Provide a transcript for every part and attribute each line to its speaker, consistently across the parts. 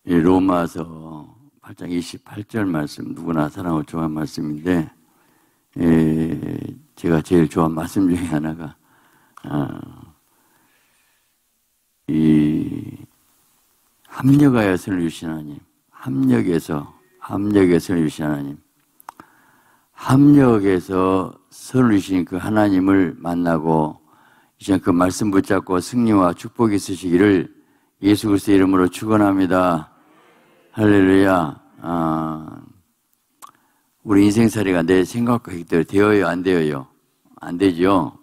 Speaker 1: 이 로마서 8장 28절 말씀, 누구나 사랑하고 좋아하는 말씀인데, 제가 제일 좋아하는 말씀 중에 하나가, 이 합력하여 선을 주신 하나님, 합력에서 선을 주신 하나님, 합력에서 선을 주신 그 하나님을 만나고 이제 그 말씀 붙잡고 승리와 축복이 있으시기를 예수 그리스도의 이름으로 축원합니다. 할렐루야. 우리 인생살이가 내 생각과 계획대로 되어요, 안 되어요? 안 되죠.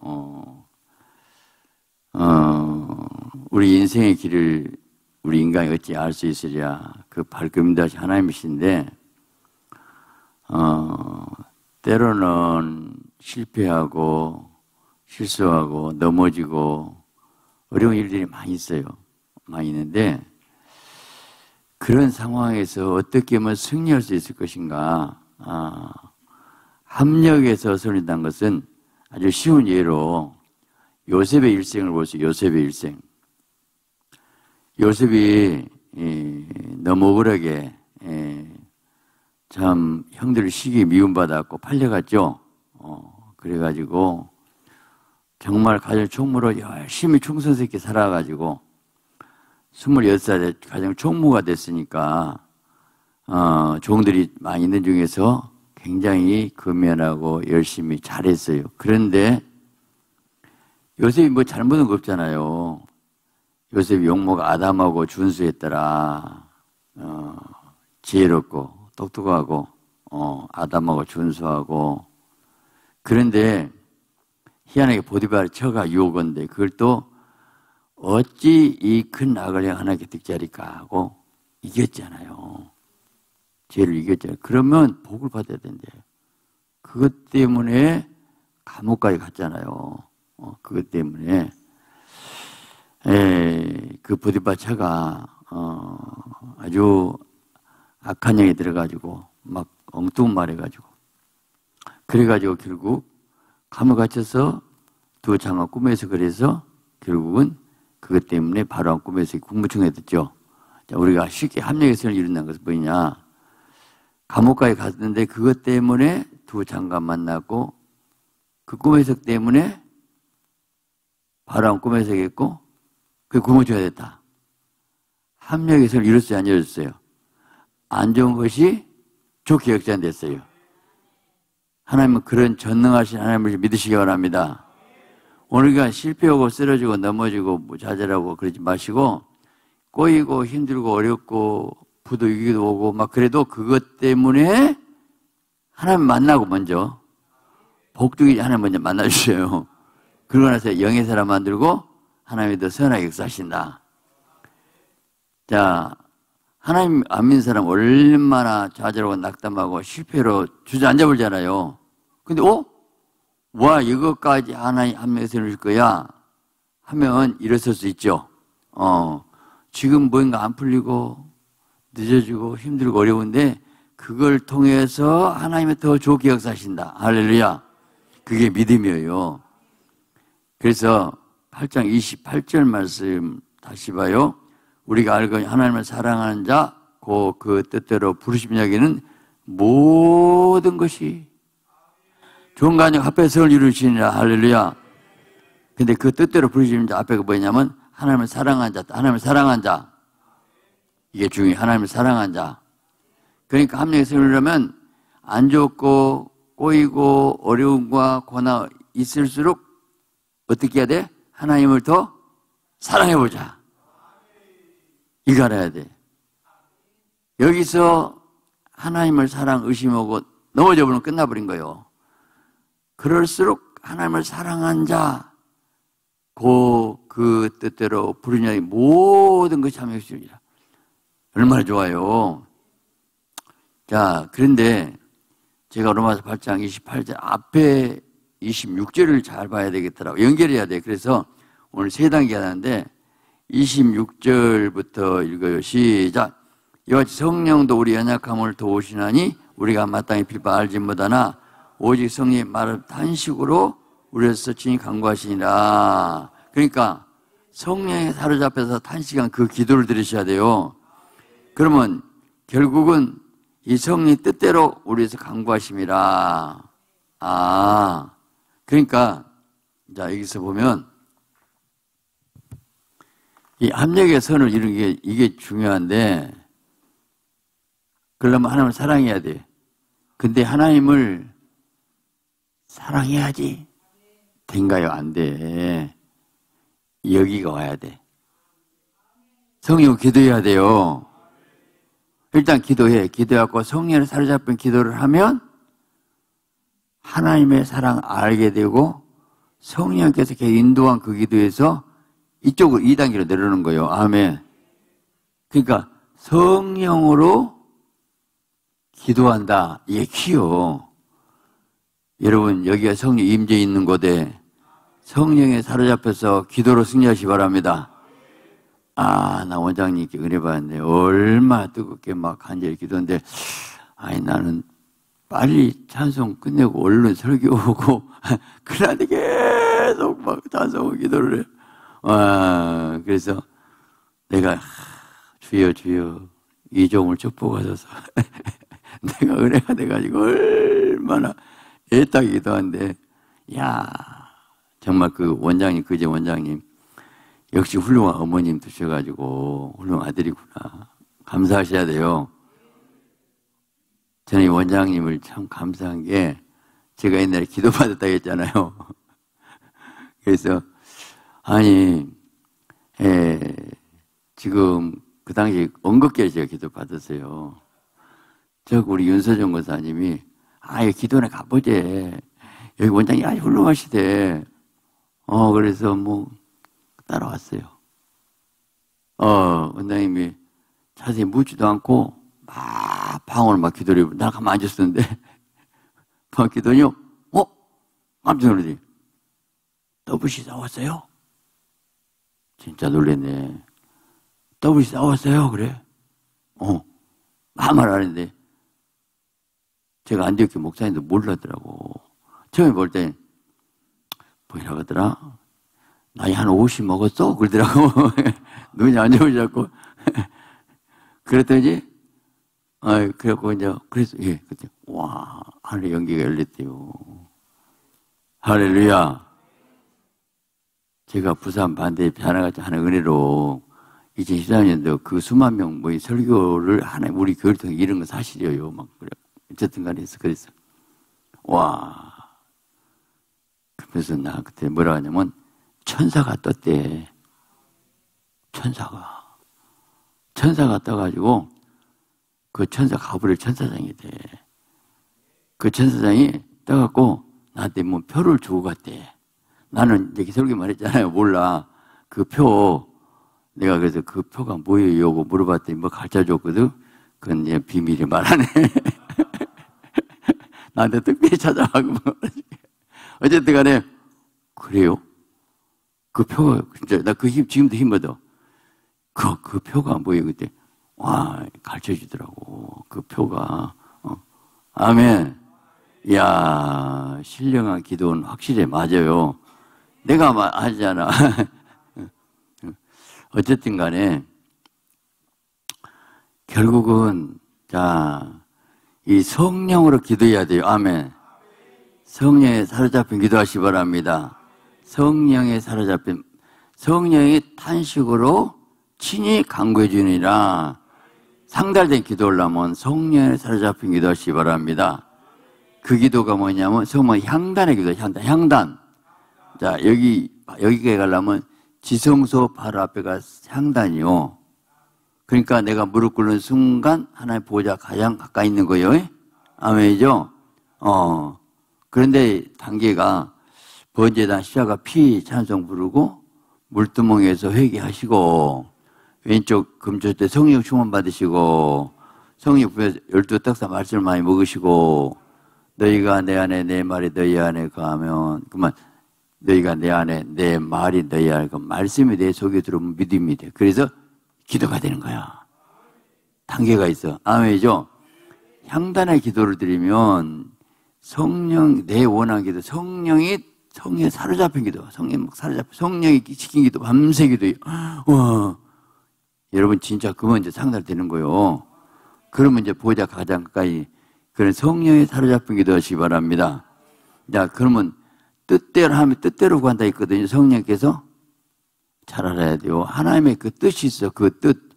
Speaker 1: 우리 인생의 길을 우리 인간이 어찌 알 수 있으랴. 그 발걸음도 하나님이신데, 때로는 실패하고, 실수하고, 넘어지고, 어려운 일들이 많이 있어요. 많이 있는데, 그런 상황에서 어떻게 하면 승리할 수 있을 것인가. 합력에서 승리한다는 것은 아주 쉬운 예로 요셉의 일생을 보세요. 요셉의 일생. 요셉이 너무 억울하게 참 형들 시기에 미움받았고 팔려갔죠. 그래가지고 정말 가정 총무로 열심히 총선수 있게 살아가지고 26살에 가정 총무가 됐으니까 종들이 많이 있는 중에서 굉장히 근면하고 열심히 잘했어요. 그런데 요셉이 뭐 잘못한 거 없잖아요. 요셉이 용모가 아담하고 준수했더라. 지혜롭고 똑똑하고 아담하고 준수하고. 그런데 희한하게 보디발 처가 유혹인데 그걸 또 어찌 이 큰 악을 하나님께 득자리까 하고 이겼잖아요. 죄를 이겼잖아요. 그러면 복을 받아야 된대. 그것 때문에 감옥까지 갔잖아요. 그것 때문에 그 보디발 처가 아주 악한 영이 들어가지고 막 엉뚱한 말 해가지고 그래가지고 결국 감옥 갇혀서 두 장관 꿈에서 그래서 결국은 그것 때문에 바로 꿈에서 국무총리가 됐죠. 자, 우리가 쉽게 합력의 선을 이룬다는 것은 뭐냐. 감옥까지 갔는데 그것 때문에 두 장관 만났고 그 꿈에서 때문에 바로 꿈에서 했고 그 국무총리가 됐다. 합력의 선을 이뤘어요, 안 이뤘어요? 안 좋은 것이 좋게 역전 됐어요. 하나님은 그런 전능하신 하나님을 믿으시기 바랍니다. 우리가 실패하고 쓰러지고 넘어지고 좌절하고 그러지 마시고 꼬이고 힘들고 어렵고 부득이도 오고 막 그래도 그것 때문에 하나님 만나고 먼저 복두기 하나님 먼저 만나주세요. 그러고 나서 영의 사람 만들고 하나님이 더 선하게 역사하신다. 자, 하나님 안 믿는 사람 얼마나 좌절하고 낙담하고 실패로 주저앉아 버리잖아요. 근데 와, 이것까지 하나님 합력에서 이룰 거야 하면 일어설 수 있죠. 지금 뭔가 안 풀리고 늦어지고 힘들고 어려운데 그걸 통해서 하나님이 더 좋게 역사하신다. 할렐루야. 그게 믿음이에요. 그래서 8장 28절 말씀 다시 봐요. 우리가 알고 하나님을 사랑하는 자, 그 뜻대로 부르심 여기는 모든 것이 좋은 가정 합해 선을 이루시니라. 할렐루야. 근데 그 뜻대로 부르시는 자 앞에가 뭐냐면 하나님을 사랑한 자, 하나님을 사랑한 자. 이게 중요해요. 하나님을 사랑한 자. 그러니까 합력의 선을 이루려면 안 좋고 꼬이고 어려움과 고난 있을수록 어떻게 해야 돼? 하나님을 더 사랑해보자. 이거 알아야 돼. 여기서 하나님을 의심하고 넘어져 버리면 끝나버린 거예요. 그럴수록 하나님을 사랑한 자, 그 뜻대로 부르짖는 모든 것이 참여시리라. 얼마나 좋아요. 자, 그런데 제가 로마서 8장 28절 앞에 26절을 잘 봐야 되겠더라고요. 연결해야 돼. 그래서 오늘 세 단계 하는데 26절부터 읽어요. 시작. 이와 같이 성령도 우리 연약함을 도우시나니 우리가 마땅히 빌 바 알지 못하나 오직 성령의 말을 탄식으로 우리에서 친히 간구하시니라. 그러니까 성령에 사로잡혀서 탄식한 그 기도를 들으셔야 돼요. 그러면 결국은 이 성령 뜻대로 우리에서 강구하심이라. 그러니까 자 여기서 보면 이 합력의 선을 이루는 게 이게 중요한데, 그러려면 하나님을 사랑해야 돼. 근데 하나님을 사랑해야지 된가요? 안 돼. 여기가 와야 돼. 성령 기도해야 돼요. 일단 기도해. 기도해갖고 성령을 사로잡힌 기도를 하면 하나님의 사랑 알게 되고 성령께서 계속 인도한 그 기도에서 이쪽으로 2단계로 내려오는 거예요. 아멘. 그러니까 성령으로 기도한다. 이게 키요. 여러분 여기가 성령 임재 있는 곳에 성령에 사로잡혀서 기도로 승리하시기 바랍니다. 나 원장님께 은혜 받았는데 얼마나 뜨겁게 막 간절히 기도했는데 나는 빨리 찬송 끝내고 얼른 설교 오고 그러는데 계속 막 찬송 기도를 해. 그래서 내가 주여 이종을 축복하셔서 내가 은혜가 돼가지고 얼마나 애타게 기도하는데 정말 그 원장님, 그제 원장님 역시 훌륭한 어머님 두셔가지고 훌륭한 아들이구나. 감사하셔야 돼요. 저는 이 원장님을 참 감사한 게 제가 옛날에 기도받았다고 했잖아요. 그래서 지금 그 당시 언급계를 제가 기도받았어요. 우리 윤서정 권사님이 여기 기도나 가보재. 여기 원장이 아주 훌륭하시대. 그래서 따라왔어요. 원장님이 자세히 묻지도 않고 막 방언을 막 기도를 나 가만 앉았었는데 막 기도니 깜짝 놀라지. 더블시 싸웠어요? 진짜 놀랬네. 더블시 싸웠어요? 그래? 아무 말 안 했는데 제가 안디옥교 목사님도 몰랐더라고. 처음에 볼 때 뭐라고 하더라? 나이 한 50 먹었어? 그러더라고. 눈이 안 좋으셔갖고. 그랬더니, 그래갖고 이제, 그래서, 그때, 하늘의 연기가 열렸대요. 할렐루야. 제가 부산 반대에 하나같이 하는 은혜로 2014년도 그 수만 명 설교를 우리 교회를 통해 이런 건 사실이에요. 막, 그래. 어쨌든 간에 그랬어. 그래서 나 그때 뭐라 하냐면, 천사가 떴대. 천사가 떠가지고 그 천사 가브리엘 천사장이 돼. 그 천사장이 떠갖고 나한테 표를 주고 갔대. 나는 이제 설교만 했잖아요. 몰라. 그 표, 내가 그래서 그 표가 뭐예요? 하고 물어봤더니 가르쳐 줬거든. 그건 이제 비밀이 말하네. 나한테 특별히 찾아가고. 어쨌든 간에, 그래요? 그 표가, 진짜, 나 지금도 힘 얻어. 그 표가 뭐예요, 그때? 가르쳐 주더라고. 그 표가. 아멘. 이야, 신령한 기도는 확실히 맞아요. 내가 하잖아. 어쨌든 간에, 결국은, 이 성령으로 기도해야 돼요. 아멘. 성령에 사로잡힌 기도하시기 바랍니다. 성령에 사로잡힌, 성령의 탄식으로 친히 강구해 주니라. 상달된 기도를 하면 성령에 사로잡힌 기도하시기 바랍니다. 그 기도가 뭐냐면, 향단의 기도, 향단. 자, 여기에 가려면 지성소 바로 앞에가 향단이요. 그러니까 내가 무릎 꿇는 순간 하나님의 보호자 가장 가까이 있는 거예요. 아멘이죠? 그런데 단계가 번제단 시작가 피 찬송 부르고 물두멍에서 회개하시고 왼쪽 금조 때 성령 충만 받으시고 성령 부에서 12떡사 말씀을 많이 먹으시고 너희가 내 안에 내 말이 너희 안에 거하면 그만 너희가 내 안에 내 말이 너희 안에 그 말씀이 내 속에 들어오면 믿음이 돼. 그래서 기도가 되는 거야. 단계가 있어. 아멘이죠? 향단의 기도를 드리면 성령 내 원한 기도 성령에 사로잡힌 기도 성령이 시킨 기도 밤새 기도 여러분 진짜 그건 이제 상달되는 거요. 그러면 이제 보호자 가장 가까이 그런 성령에 사로잡힌 기도하시기 바랍니다. 자, 그러면 뜻대로 하면 뜻대로 구한다 했거든요. 성령께서 잘 알아야 돼요. 하나님의 그 뜻이 있어. 그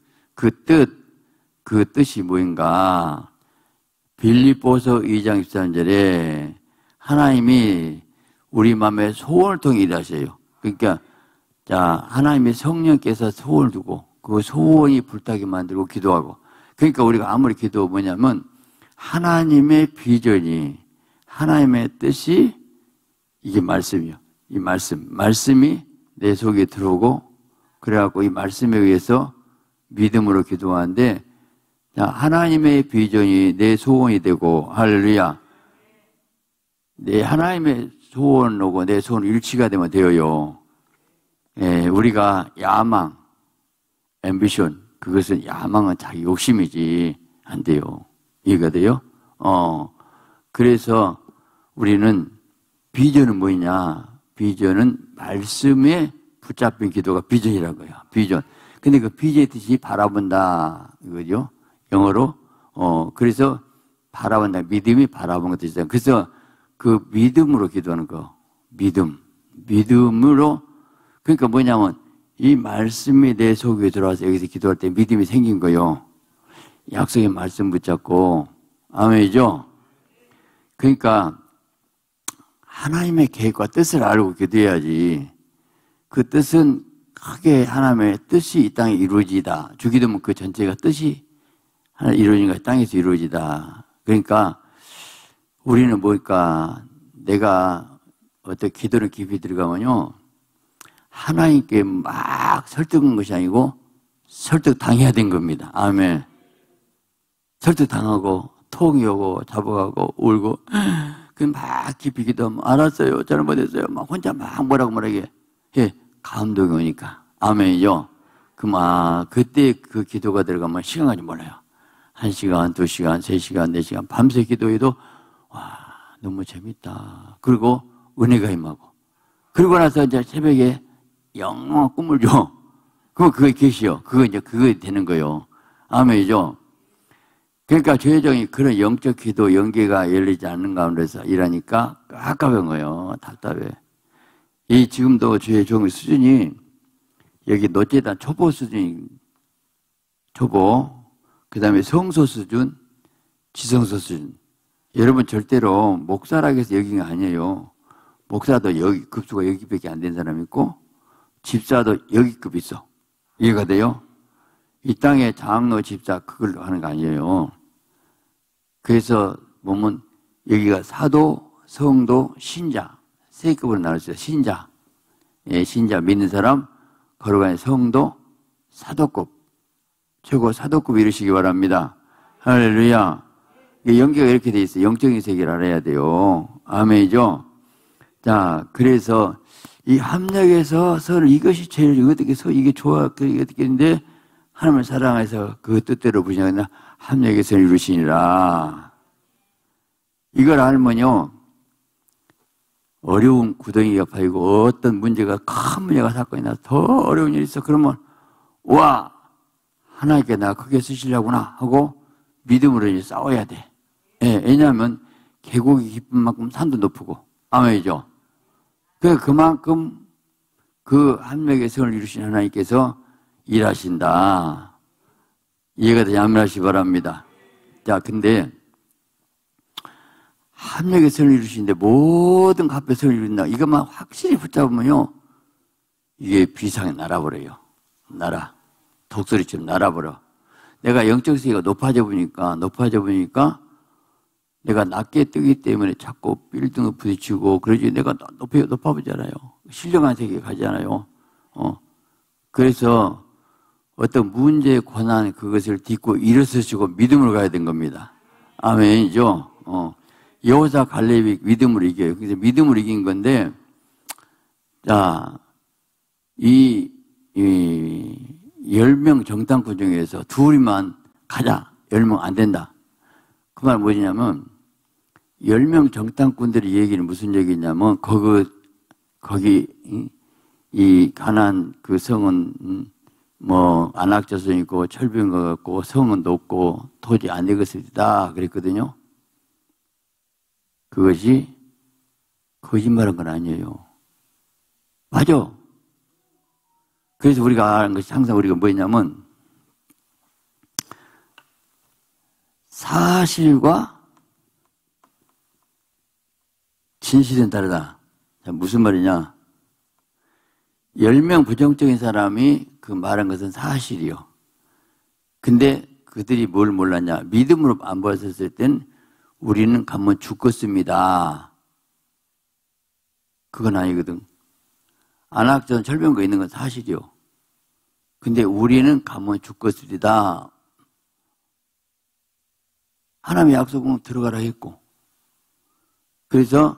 Speaker 1: 뜻이 뭐인가? 빌립보서 2장 13절에 하나님이 우리 마음에 소원을 통해 일하셔요. 그러니까 자, 하나님의 성령께서 소원을 두고 그 소원이 불타게 만들고 기도하고, 그러니까 우리가 아무리 기도 뭐냐면 하나님의 비전이, 하나님의 뜻이 이게 말씀이요. 이 말씀이 내 속에 들어오고, 그래갖고 이 말씀에 의해서 믿음으로 기도하는데, 자, 하나님의 비전이 내 소원이 되고, 할렐루야. 내 하나님의 소원하고 내 소원 일치가 되면 되어요. 예, 우리가 야망, 앰비션, 그것은 야망은 자기 욕심이지 안 돼요. 이해가 돼요? 그래서 우리는 비전은 뭐냐? 비전은 말씀에 붙잡힌 기도가 비전이라는 거예요. 비전. 근데 그 비전의 뜻이 바라본다 이거죠. 영어로. 그래서 바라본다. 믿음이 바라본 것도 있어요. 그래서 그 믿음으로 기도하는 거. 믿음으로. 그러니까 뭐냐면 이 말씀이 내 속에 들어와서 여기서 기도할 때 믿음이 생긴 거요. 약속의 말씀 붙잡고. 아멘이죠? 그러니까 하나님의 계획과 뜻을 알고 기도해야지. 그 뜻은 크게 하나님의 뜻이 이 땅에 이루어지다. 주기도면 그 전체가 뜻이 하나 이루어진가 땅에서 이루어지다. 그러니까 우리는 뭘까? 내가 어떤 기도를 깊이 들어가면요. 하나님께 막 설득한 것이 아니고 설득당해야 된 겁니다. 아멘. 설득당하고 통이 오고 잡아가고 울고 막 깊이 기도하면 알았어요. 잘못했어요. 막 혼자 막 뭐라고 해. 감동이 오니까. 아멘이죠. 그때 그 기도가 들어가면 시간 가지 몰라요. 1시간, 2시간, 3시간, 4시간 밤새 기도해도 와 너무 재밌다. 그리고 은혜가 임하고. 그러고 나서 이제 새벽에 영롱한 꿈을 줘. 그럼 그게 계시요. 그거 되는 거요. 아멘이죠. 그러니까 죄정이 그런 영적 기도 연계가 열리지 않는 가운데서 일하니까 깝깝한 거예요. 답답해. 이 지금도 죄의 종의 수준이 여기 노재단 초보 수준이 초보, 그 다음에 성소 수준, 지성소 수준. 여러분 절대로 목사라고 해서 여기가 아니에요. 목사도 여기 급수가 여기밖에 안 된 사람 있고 집사도 여기급 있어. 이해가 돼요? 이 땅에 장로 집사 그걸로 하는 거 아니에요. 그래서 보면 여기가 사도, 성도, 신자 세 급으로 나눴어요. 신자, 신자 믿는 사람, 거룩한 성도, 사도급 최고 사도급 이루시기 바랍니다. 할렐루야. 연계가 이렇게 돼 있어요. 영적인 세계를 알아야 돼요. 아멘이죠. 자, 그래서 이 합력에서 서로 이것이 제일 이게 좋아 이게 어떻게 했는데 하나님을 사랑해서 그 뜻대로 부시나 합력에서 이루시니라. 이걸 알면요 어려운 구덩이가 파이고 어떤 문제가 큰 문제가 사건이 나서 더 어려운 일이 있어. 그러면 와 하나님께 나 크게 쓰시려구나 하고 믿음으로 이제 싸워야 돼. 예, 왜냐하면 계곡이 깊은 만큼 산도 높고 아멘이죠. 그만큼 그 합력의 성을 이루신 하나님께서 일하신다. 이해가 되지 아멘하시기 바랍니다. 자, 근데 합력의 성을 이루시는데 모든 값의 성을 이룬다. 이것만 확실히 붙잡으면요 이게 비상에 날아버려요. 독소리처럼 날아버려. 내가 영적 세계가 높아져 보니까 내가 낮게 뜨기 때문에 자꾸 빌딩을 부딪히고 그러지 내가 높아보잖아요. 신령한 세계에 가잖아요. 그래서 어떤 문제의 고난 그것을 딛고 일어서시고 믿음으로 가야 된 겁니다. 아멘이죠. 여호사 갈렙이 믿음으로 이겨요. 그래서 믿음으로 이긴 건데, 자, 이 10명 정탐꾼 중에서 둘이만 가자. 10명 안 된다. 그 말 뭐냐면, 10명 정탐꾼들이 얘기는 무슨 얘기냐면, 거기, 이 가나안 그 성은 안악자손 있고 철병거 같고 성은 높고 도저히 안 되겠습니다. 그랬거든요. 그것이 거짓말한 건 아니에요. 맞아. 그래서 우리가 아는 것이 항상 우리가 뭐였냐면 사실과 진실은 다르다. 자, 무슨 말이냐? 10명 부정적인 사람이 그 말한 것은 사실이요. 근데 그들이 뭘 몰랐냐? 믿음으로 안 보았을 땐 우리는 가면 죽겠습니다. 그건 아니거든. 안악전 철병거 있는 건 사실이요. 근데 우리는 가면 죽겠으리다. 하나님의 약속은 들어가라 했고. 그래서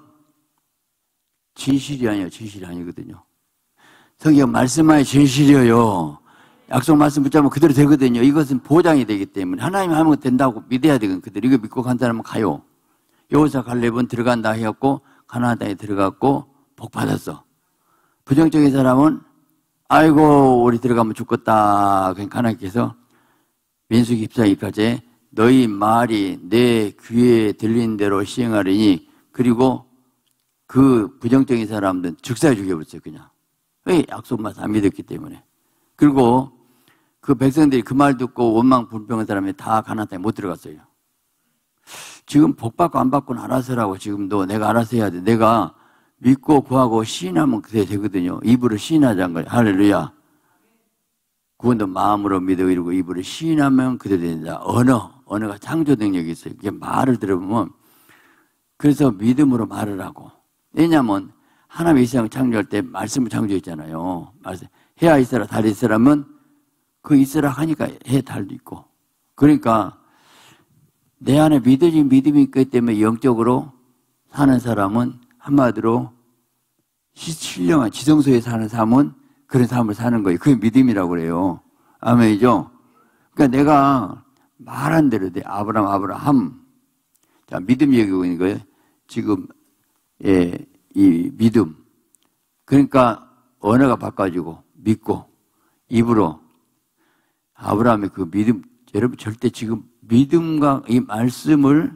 Speaker 1: 진실이 아니에요. 진실이 아니거든요. 성경 말씀하여 진실이에요. 약속 말씀 붙잡으면 그대로 되거든요. 이것은 보장이 되기 때문에 하나님 하면 된다고 믿어야 되거든요. 그대로 이거 믿고 간 사람은 가요. 여호수아 갈렙은 들어간다 해갖고 가나안 땅에 들어갔고 복 받았어. 부정적인 사람은 아이고 우리 들어가면 죽겠다. 그냥 하나님께서 민수기 14장 2절에 너희 말이 내 귀에 들린 대로 시행하리니 그리고 그 부정적인 사람들은 즉사에 죽여버렸어요. 그냥. 왜? 약속 말씀 안 믿었기 때문에. 그리고 그 백성들이 그 말 듣고 원망 불평한 사람이 다 가나안 땅에 못 들어갔어요. 지금 복 받고 안 받고는 알아서 하라고. 지금도 내가 알아서 해야 돼. 내가 믿고 구하고 시인하면 그게 되거든요. 입으로 시인하자는 거예요. 할렐루야. 구원도 마음으로 믿어 이루고 입으로 시인하면 그대 된다. 언어가 창조 능력이 있어요. 이게 말을 들어보면 그래서 믿음으로 말을 하고. 왜냐하면 하나님의 이 세상 창조할 때 말씀을 창조했잖아요. 해야 있어라 달이 있으라면 그 있으라 하니까 해 달도 있고. 그러니까 내 안에 믿음이 있기 때문에 영적으로 사는 사람은 한마디로 신령한 지성소에 사는 삶은 그런 삶을 사는 거예요. 그게 믿음이라고 그래요. 아멘이죠? 그러니까 내가 말한 대로 돼. 아브라함. 자, 믿음 얘기하고 있는 거예요. 지금, 이 믿음. 그러니까 언어가 바꿔지고 믿고 입으로 아브라함의 그 믿음. 여러분 절대 지금 믿음과 이 말씀을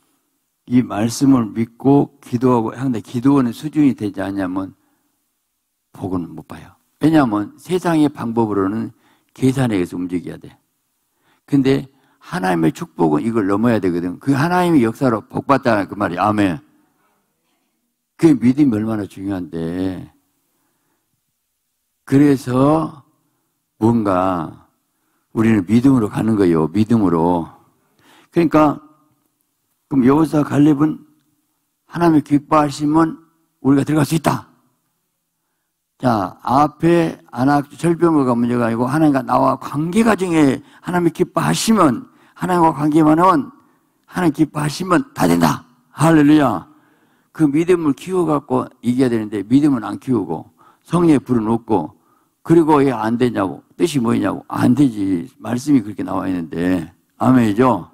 Speaker 1: 믿고 기도하고 하는데 기도하는 수준이 되지 않냐면 복은 못 봐요. 왜냐하면 세상의 방법으로는 계산에 의해서 움직여야 돼. 근데 하나님의 축복은 이걸 넘어야 되거든. 그 하나님의 역사로 복받다는 그 말이 아멘. 그 믿음이 얼마나 중요한데. 그래서 뭔가 우리는 믿음으로 가는 거예요. 믿음으로. 그러니까 그럼 여호수아 갈렙은 하나님의 기뻐하시면 우리가 들어갈 수 있다. 자, 앞에 철병거가 문제가 아니고 하나님과 나와 관계가 중에 하나님이 기뻐하시면 하나님과 관계만 하면 하나님 기뻐하시면 다 된다. 할렐루야. 그 믿음을 키워갖고 이겨야 되는데 믿음은 안 키우고 성령의 불은 없고 그리고 왜 안 되냐고 뜻이 뭐냐고 안 되지. 말씀이 그렇게 나와 있는데 아멘이죠.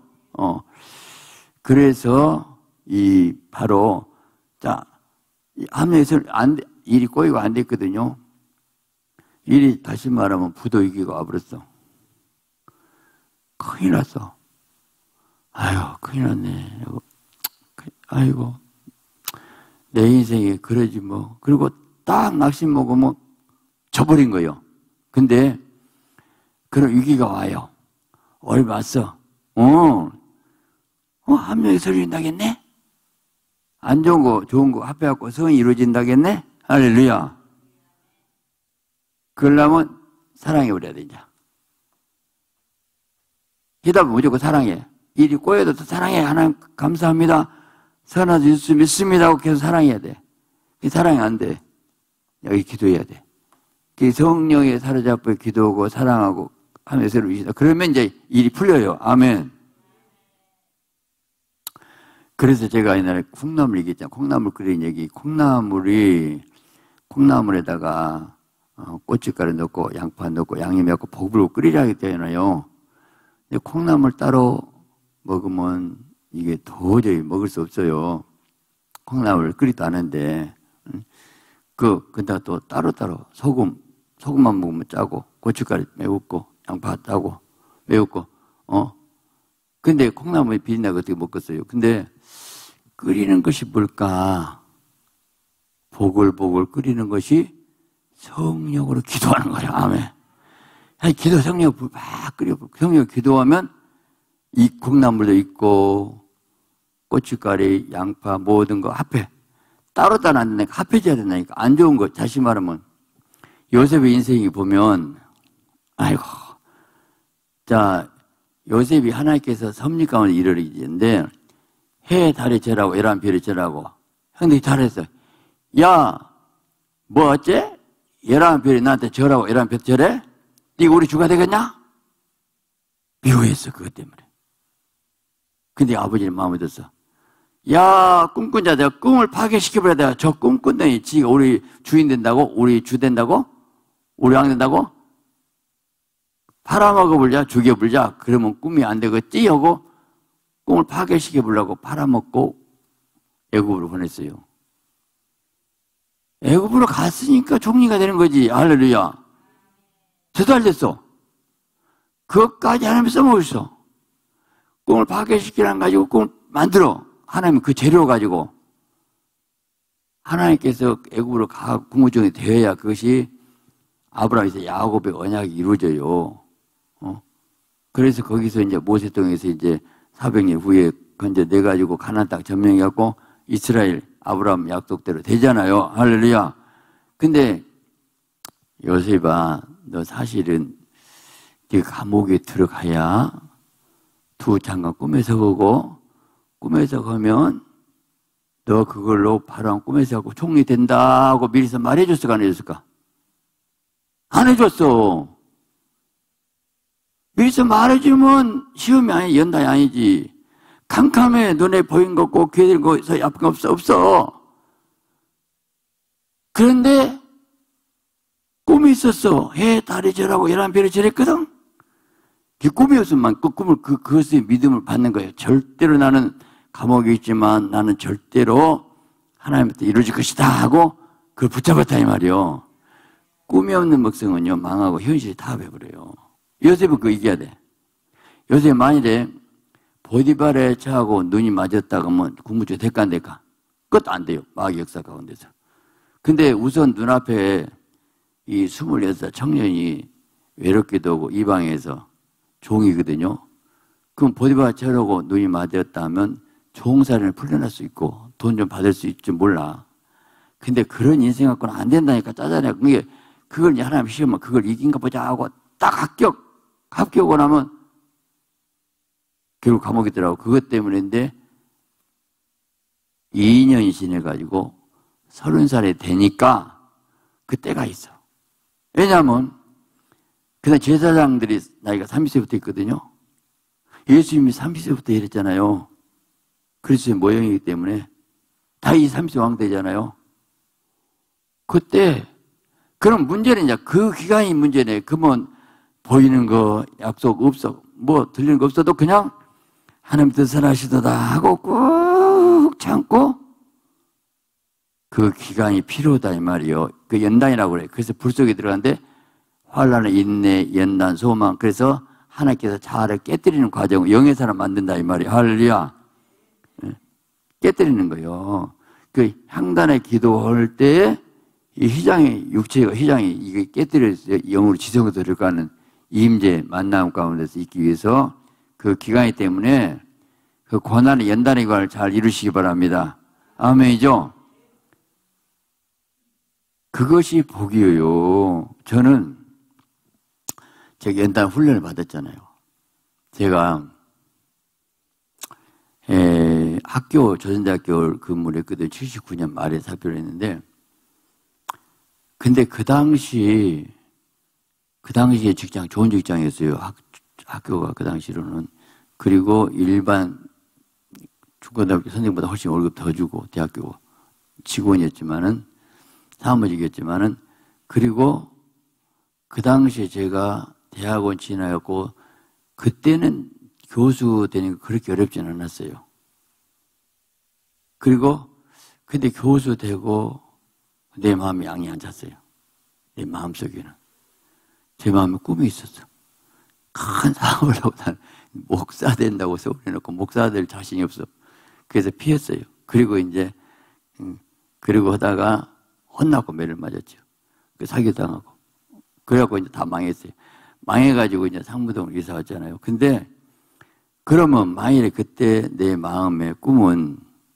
Speaker 1: 그래서 바로 자 함에서 일이 꼬이고 안 됐거든요. 일이 다시 말하면 부도 이기고 와버렸어. 큰일 났어. 아유 큰일 났네. 아이고 내 인생에 그러지 뭐. 그리고 딱 낙심 먹으면 져버린 거예요. 근데 그런 위기가 와요. 얼마 왔어. 한 명이 설린다겠네? 안 좋은 거, 좋은 거 합해갖고 성이 이루어진다겠네? 할렐루야. 그러려면 사랑해버려야 되냐. 기도하면 무조건 사랑해. 일이 꼬여도 사랑해. 하나님 감사합니다. 선한 예수 믿습니다 하고 계속 사랑해야 돼. 사랑이 안 돼. 여기 기도해야 돼. 성령에 사로잡혀 기도하고 사랑하고 하면서 이루시다. 그러면 이제 일이 풀려요. 아멘. 그래서 제가 옛날에 콩나물 얘기했잖아요. 콩나물 끓인 얘기. 콩나물에다가 고춧가루 넣고 양파 넣고 양념 넣고 버무리고 끓이라 했잖아요. 근데 콩나물 따로 먹으면 이게 도저히 먹을 수 없어요. 콩나물 끓이도 않은데. 근데 또 따로따로 소금만 먹으면 짜고 고춧가루 매웠고, 양파 따고, 매웠고, 근데 콩나물에 비린다고 어떻게 먹겠어요? 근데 끓이는 것이 뭘까? 보글보글 끓이는 것이 성령으로 기도하는 거야. 아멘. 아니, 기도 성령으로 막 끓여. 성령으로 기도하면 이 콩나물도 있고, 고춧가루, 양파, 모든 거 합해. 따로따로 안 된다니까. 합해져야 된다니까. 안 좋은 거, 다시 말하면. 요셉의 인생이 보면, 아이고. 자, 요셉이 하나님께서 섭리 가운데 이르리는데, 해, 달이 절하고, 열한 별이 절하고, 형들이 잘했어. 야, 뭐 어째? 열한 별이 나한테 절하고, 열한 별이 절해? 네가 우리 주가 되겠냐? 미워했어, 그것 때문에. 근데 아버지는 마음에 들었어. 야, 꿈꾼 자, 내가 꿈을 파괴시켜버려야 돼. 저 꿈꾼다니, 지가 우리 주인 된다고? 우리 주 된다고? 우리 왕 된다고? 팔아먹어버리자, 죽여버리자. 그러면 꿈이 안 되겠지? 하고 꿈을 파괴시켜보려고 팔아먹고 애굽으로 보냈어요. 애굽으로 갔으니까 총리가 되는 거지. 할렐루야. 저도 알렸어. 그것까지 하나님이 써먹었어. 꿈을 파괴시키라는 가지고 꿈을 만들어. 하나님은 그 재료 가지고 하나님께서 애굽으로 가 국무총리 되어야 그것이 아브라함에서 야곱의 언약이 이루어져요. 그래서 거기서 이제 모세통에서 이제 400년 후에 건져내 가지고 가나안 땅 점령해 갖고 이스라엘 아브라함 약속대로 되잖아요. 할렐루야. 근데 요셉아, 너 사실은 네 감옥에 들어가야 두 장관 꿈에서 보고 꿈에서 가면 너 그걸로 바로 꿈에서 하고 총리 된다고 미리서 말해줬을까 안 해줬을까? 안 해줬어. 미리서 말해주면 시험이 아니 연단이 아니지. 캄캄해. 눈에 보인 거 없고 귀에 들은 거서 아픈 거 없어. 그런데 꿈이 있었어. 해, 달이 절하고 열한 별이 절했거든. 그 꿈이었으면 그 꿈을 그것의 믿음을 받는 거예요. 절대로 나는 감옥에 있지만 나는 절대로 하나님한테 이루어질 것이다 하고 그걸 붙잡았다 이 말이요. 꿈이 없는 백성은요 망하고 현실이 타협해버려요. 요셉은 그거 이겨야 돼. 요셉 만일에 보디발에 처하고 눈이 맞았다가 하면 국무총리 될까 안 될까? 그것도 안 돼요. 마귀 역사 가운데서. 근데 우선 눈앞에 이 26살 청년이 외롭기도 하고 이방에서 종이거든요. 그럼 보디발에 처하고 눈이 맞았다 하면 종살인을 풀려날 수 있고 돈 좀 받을 수 있지 몰라. 근데 그런 인생 갖고는 안 된다니까 짜증나. 그게 그걸 이제 하나님 시험은 그걸 이긴가 보자 하고 딱 합격하고 나면 결국 감옥에 들어가고 그것 때문인데 2년이 지내가지고 30살이 되니까 그때가 있어. 왜냐하면 그날 제사장들이 나이가 30세부터 있거든요. 예수님이 30세부터 이랬잖아요. 그리스도의 모형이기 때문에 다윗이 30세 왕 되잖아요. 그때 그럼 문제는 이제 그 기간이 문제네. 그러면 보이는 거 약속 없어. 뭐 들리는 거 없어도 그냥 하나님 뜻을 하시도다 하고 꾹 참고 그 기간이 필요하다 이 말이요. 그 연단이라고 그래. 그래서 불 속에 들어가는데 환난의 인내, 연단, 소망. 그래서 하나님께서 자아를 깨뜨리는 과정, 영의 사람 만든다 이 말이에요. 할렐루야. 깨뜨리는 거예요. 그 향단에 기도할 때에 이 휘장이, 육체가 휘장이 이게 깨뜨려서 영으로 지성으로 들어가는 임재, 만남 가운데서 있기 위해서 그 기간이 때문에 그 고난의 연단의 관을 잘 이루시기 바랍니다. 아멘이죠? 그것이 복이에요. 저는 제가 연단 훈련을 받았잖아요. 제가 학교, 조선대학교 근무를 했거든요. 79년 말에 사표를 했는데 근데 그 당시에 직장, 좋은 직장이었어요. 학교가 그 당시로는. 그리고 일반 중고등학교 선생님보다 훨씬 월급 더 주고, 대학교 직원이었지만은, 사무직이었지만은, 그리고 그 당시에 제가 대학원 지나였고, 그때는 교수 되는 거 그렇게 어렵지는 않았어요. 그리고, 근데 교수 되고, 내 마음이 양이 안 찼어요. 내 마음속에는. 제 마음에 꿈이 있었어. 큰 사업을 하고 나는 목사 된다고 소리해놓고 목사 될 자신이 없어. 그래서 피했어요. 그리고 이제 그리고 하다가 혼나고 매를 맞았죠. 그 사기당하고. 그래갖고 이제 다 망했어요. 망해가지고 이제 상무동으로 이사 왔잖아요. 근데 그러면 만일에 그때 내 마음의 꿈은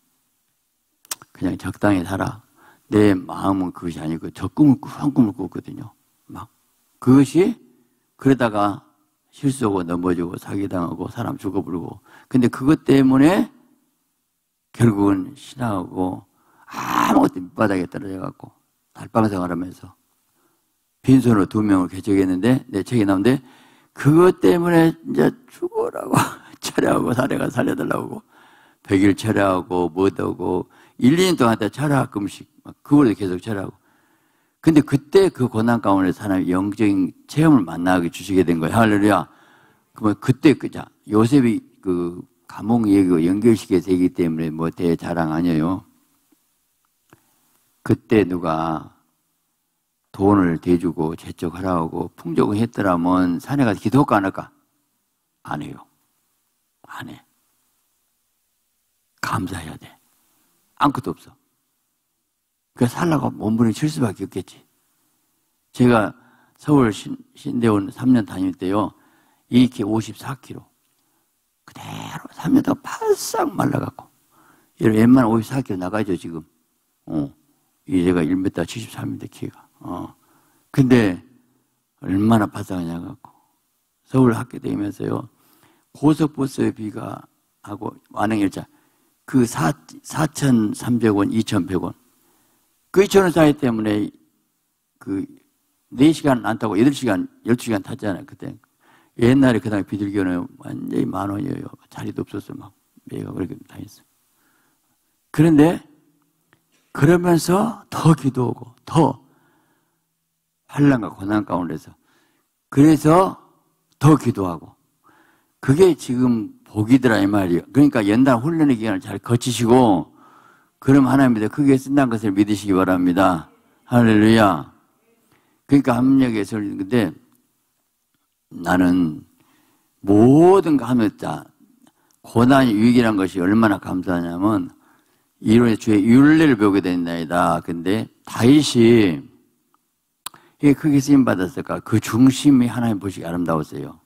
Speaker 1: 그냥 적당히 살아. 내 마음은 그것이 아니고 저 꿈을 한 꿈을 꿨거든요. 막 그것이 그러다가 실수하고 넘어지고 사기당하고 사람 죽어버리고. 근데 그것 때문에 결국은 신앙하고 아무것도 밑바닥에 떨어져갖고 달방생활 하면서 빈손으로 2명을 개척했는데 내 책이 나오는데 그것 때문에 이제 죽으라고 철회하고 사례가 살려달라고 100일 철회하고 뭐하고 1, 2년 동안 철회할 금식 그걸로 계속 철회하고. 근데 그때 그 고난 가운데 사람이 영적인 체험을 만나게 주시게 된 거예요. 할렐루야. 그러면 그때 그자 요셉이 그 감옥 얘기고 연결시켜서 얘기 때문에 뭐 대자랑 아니에요. 그때 누가 돈을 대주고 재촉하라고 풍족을 했더라면 산에 가서 기도할까 안 할까? 안 해요. 안 해. 감사해야 돼. 아무것도 없어. 그래서 살라고 몸부림칠 수밖에 없겠지. 제가 서울 신대원 3년 다닐 때요. 2kg 54kg. 그대로 3년 동안 바싹 말라갖고. 웬만한 54kg 나가죠, 지금. 얘가 1m 73인데, 키가. 근데, 얼마나 바싹하냐갖고. 서울 학교 다니면서요. 고속버스의 비가 하고, 완행열차. 그 4,300원, 2,100원. 그 2,000원 사이 때문에 그 4시간 안 타고 8시간, 12시간 탔잖아요, 그때. 옛날에 그 당시 비둘기는 완전히 10,000원이에요. 자리도 없었어, 막. 매가 그렇게 다녔어. 그런데, 그러면서 더 기도하고, 더 환난과 고난 가운데서. 그래서 더 기도하고. 그게 지금 복이더라, 이 말이에요. 그러니까 연단 훈련의 기간을 잘 거치시고, 그럼 하나님께서 크게 쓴다는 것을 믿으시기 바랍니다. 할렐루야. 그러니까 합력에서 근데 나는 모든 거 하면 고난이 유익이라는 것이 얼마나 감사하냐면 이론의 주의 율례를 배우게 된다이다. 근데 다윗이 이게 크게 쓰임 받았을까? 그 중심이 하나님 보시기 아름다웠어요.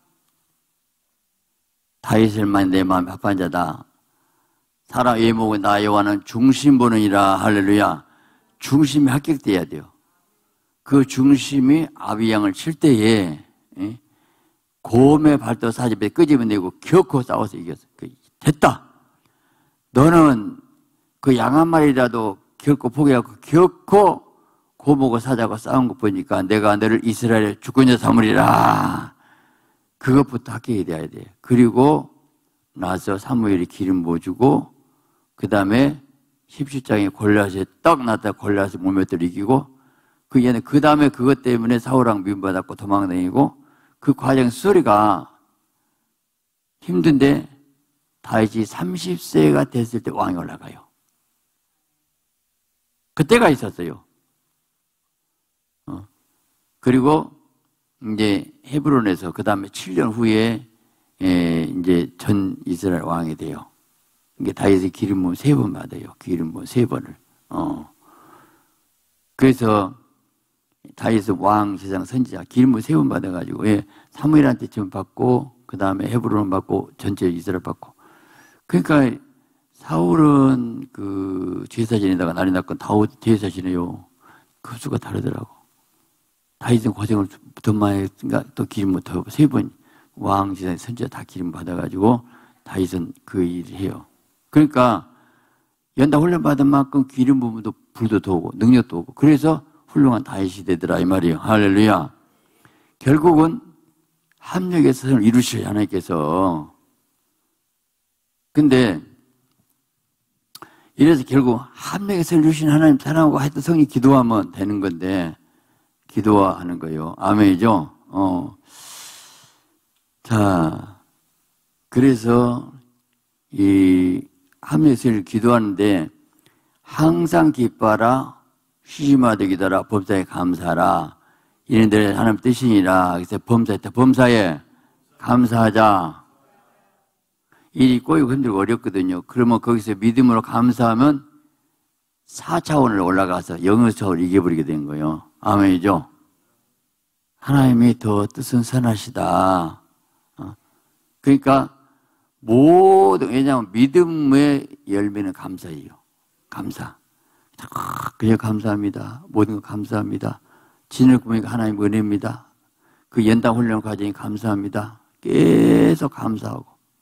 Speaker 1: 다윗을만 내 마음에 합한 자다. 사람 예목은 나 여호와는 중심 보느니라. 할렐루야. 중심이 합격돼야 돼요. 그 중심이 아비양을 칠 때에 곰의 발도 사집에 끄집어내고 결코 싸워서 이겼어. 됐다. 너는 그 양 한 마리라도 결코 포기하고 결코 곰하고 사자고 싸운 거 보니까 내가 너를 이스라엘의 주권자 삼으리라. 그것부터 합격이 돼야 돼. 그리고 나서 사무엘이 기름 부어주고 그 다음에 17장에 골리앗이 떡 났다 골리앗을 몸에들 이기고 그 다음에 그것 때문에 사울왕 미움받았고 도망다니고 그 과정 스토리가 힘든데 다윗이 30세가 됐을 때 왕이 올라가요. 그때가 있었어요. 그리고 이제 헤브론에서 그 다음에 7년 후에 이제 전 이스라엘 왕이 돼요. 이게 다윗이 기름 부음 3번 받아요. 기름 부음 3번을. 그래서 다윗은 왕, 세상 선지자 기름 부음 3번 받아가지고 사무엘한테 좀 받고 그 다음에 헤브론 받고 전체 이스라엘 받고. 그러니까 사울은 그 제사 지내다가 난리 났고 다윗 제사 지내요. 그 수가 다르더라고. 다윗은 고생을 더 많이 했으니까 또 기름 더 3번 왕, 제사, 선지자 다 기름 받아가지고 다윗은 그 일을 해요. 그러니까 연단 훈련 받은 만큼 기름 부음도 불도 더 오고 능력도 오고 그래서 훌륭한 다윗이 되더라 이 말이에요. 할렐루야. 결국은 합력의 선을 이루셔야 하나님께서. 근데 이래서 결국 합력의 선을 이루신 하나님 사랑하고 하여튼 성이 기도하면 되는 건데 기도하는 거예요. 아멘이죠? 자, 그래서 이 합력의 선을 기도하는데 항상 기뻐하라 쉬지 말되 기도하라 법사에 감사하라 이런들 하나님 뜻이니라. 그래서 범사했다. 범사에 감사하자. 일이 꼬이고 힘들고 어렵거든요. 그러면 거기서 믿음으로 감사하면 4차원을 올라가서 영의 차원을 이겨버리게 된 거예요. 아멘이죠? 하나님이 더 뜻은 선하시다. 그러니까 모든, 왜냐하면 믿음의 열매는 감사예요. 감사. 그냥 감사합니다. 모든 거 감사합니다. 진을 꾸미니까 하나님 은혜입니다. 그 연당 훈련 과정이 감사합니다. 계속 감사하고.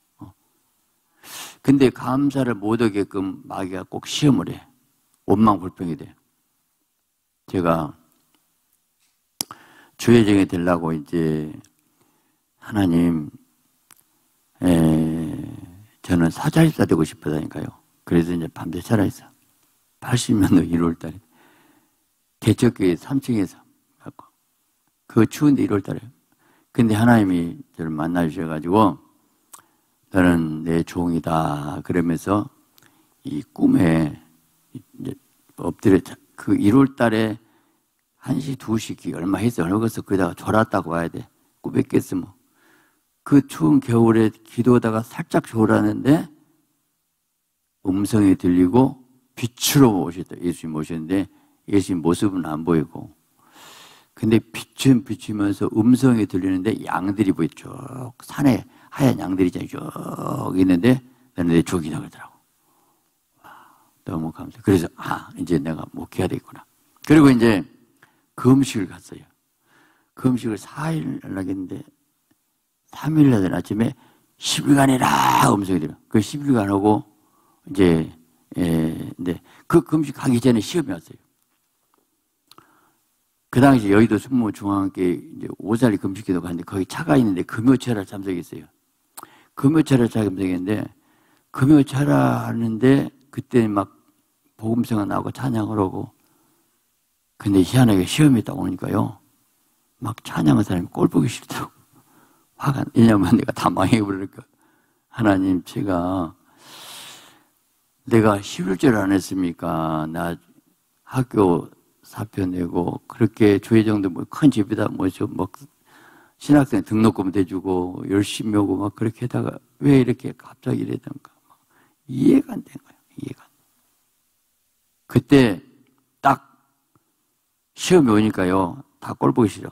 Speaker 1: 근데 감사를 못하게끔 마귀가 꼭 시험을 해. 원망불평이 돼. 제가 주회정에 되려고 이제 하나님, 저는 사자집사 되고 싶다니까요. 그래서 이제 밤새 살아있어. 80년도 1월 달에. 개척교회 3층에서. 그 추운데 1월 달에. 근데 하나님이 저를 만나주셔가지고, 너는 내 종이다. 그러면서 이 꿈에 이제 엎드려, 그 1월 달에 1시, 2시 얼마 했어. 얼마서 거기다가 졸았다고 와야 돼. 꿈에 깼으면. 그 추운 겨울에 기도하다가 살짝 졸았는데 음성이 들리고 빛으로 오셨다. 예수님 오셨는데 예수님 모습은 안 보이고. 근데 빛은 비치면서 음성이 들리는데 양들이 보여. 쭉 산에 하얀 양들이 쭉 있는데 나는 내 종이다 그러더라고. 너무 감사해. 그래서 이제 내가 목회해야 되겠구나. 그리고 이제 금식을 갔어요. 금식을 4일 하려고 했는데 3일 날 아침에 10일간이라 음성이 들어요. 그 10일간 하고 이제 근데 그 금식 가기 전에 시험이 왔어요. 그 당시 여의도 순무중앙교회 이제 5살이 금식기도 갔는데 거기 차가 있는데 금요철에 참석했어요. 금요철에 참석했는데 금요철에 하는데 그때 막 복음서가 나오고 찬양을 하고 근데 희한하게 시험이 딱 오니까요. 막 찬양한 사람이 꼴 보기 싫더라고. 화가, 왜냐면 내가 다 망해버리니까. 하나님, 내가 11절 안 했습니까? 나 학교 사표 내고, 그렇게 조회정도 뭐 큰 집에다 신학생 등록금 대주고, 열심히 오고 막 그렇게 하다가 왜 이렇게 갑자기 이래던가. 이해가 안 된 거예요. 이해가 안 돼. 그때 딱 시험이 오니까요. 다 꼴 보기 싫어.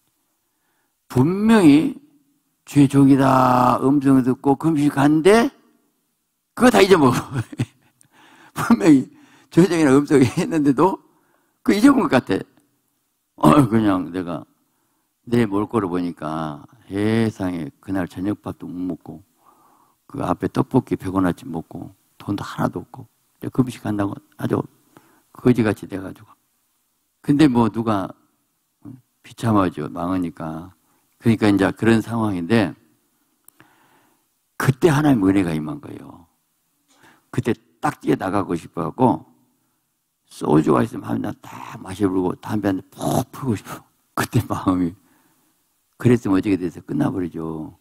Speaker 1: 분명히 주의 종이다 음성을 듣고 금식한데 그거 다 잊어먹어. 분명히 주의 종이라 음성이 했는데도 그거 잊어먹은 것 같아. 그냥 내가 내 몰골을 보니까 세상에 그날 저녁밥도 못 먹고 그 앞에 떡볶이 100원어치 먹고 돈도 하나도 없고 금식한다고 아주 거지같이 돼가지고 근데 뭐 누가 비참하죠. 망하니까. 그러니까 이제 그런 상황인데 그때 하나님 은혜가 임한 거예요. 그때 딱 뛰어나가고 싶어갖고 소주가 있으면 하면 다 마셔보고 담배 한 대 푹 풀고 싶어. 그때 마음이. 그랬으면 어떻게 돼서 끝나버리죠.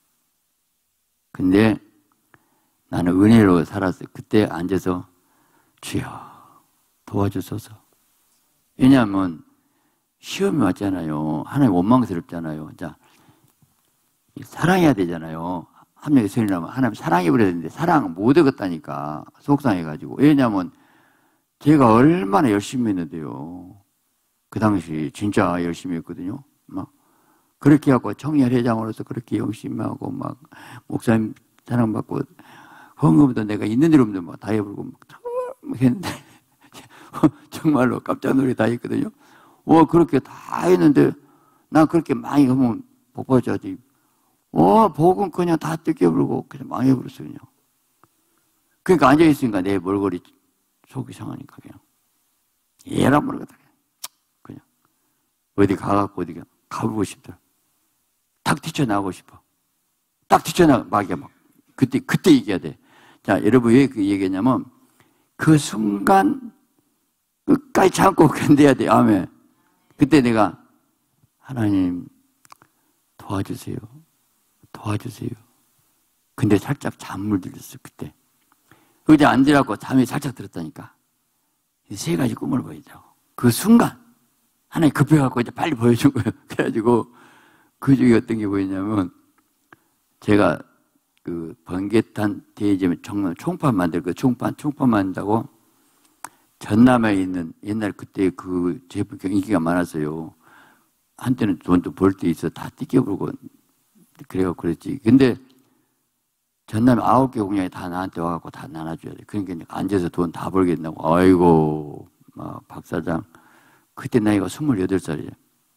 Speaker 1: 근데 나는 은혜로 살았어요. 그때 앉아서 주여 도와주소서. 왜냐하면 시험이 왔잖아요. 하나님 원망스럽잖아요. 자, 사랑해야 되잖아요. 한 명이 선이라면 하나님 사랑해버려야 되는데 사랑 못 얻었다니까 속상해가지고. 왜냐하면 제가 얼마나 열심히 했는데요. 그 당시 진짜 열심히 했거든요. 막 그렇게 하고 청년회장으로서 그렇게 열심히 하고 막 목사님 사랑받고 헌금도 내가 있는 대로 없는 막 다 해버리고 막 했는데 정말로 깜짝 놀래 다 했거든요. 그렇게 다 했는데, 난 그렇게 많이 하면 복 받아야지. 복은 그냥 다 뜯겨버리고, 그냥 망해버렸어요, 그냥. 그러니까 앉아있으니까 내 몰골이 속이 상하니까, 그냥. 얘란 모르겠다, 그냥. 어디 가갖고 어디 가보고 싶더라. 딱 뛰쳐나가고 싶어. 딱 뛰쳐나가, 막이야, 막. 그때 얘기해야 돼. 자, 여러분 왜 그 얘기했냐면, 그 순간, 끝까지 참고 견뎌야 돼, 아멘. 그때 내가 하나님 도와주세요. 도와주세요. 근데 살짝 잠물 들었어 그때. 의자 앉으라고 잠이 살짝 들었다니까. 세 가지 꿈을 보이더라고. 그 순간 하나님 급해갖고 이제 빨리 보여준 거예요. 그래가지고 그 중에 어떤 게 보이냐면 제가 그 번개탄 대지면 총판 만들고 총판 만든다고 전남에 있는 옛날 그때 그 제품 인기가 많았어요. 한때는 돈도 벌 때 있어 다 띠껴불고 그래갖고 그랬지. 근데 전남에 9개 공장이 다 나한테 와갖고 다 나눠줘야 돼. 그러니까 앉아서 돈 다 벌겠다고. 아이고, 박 사장. 그때 나이가 28살이에요.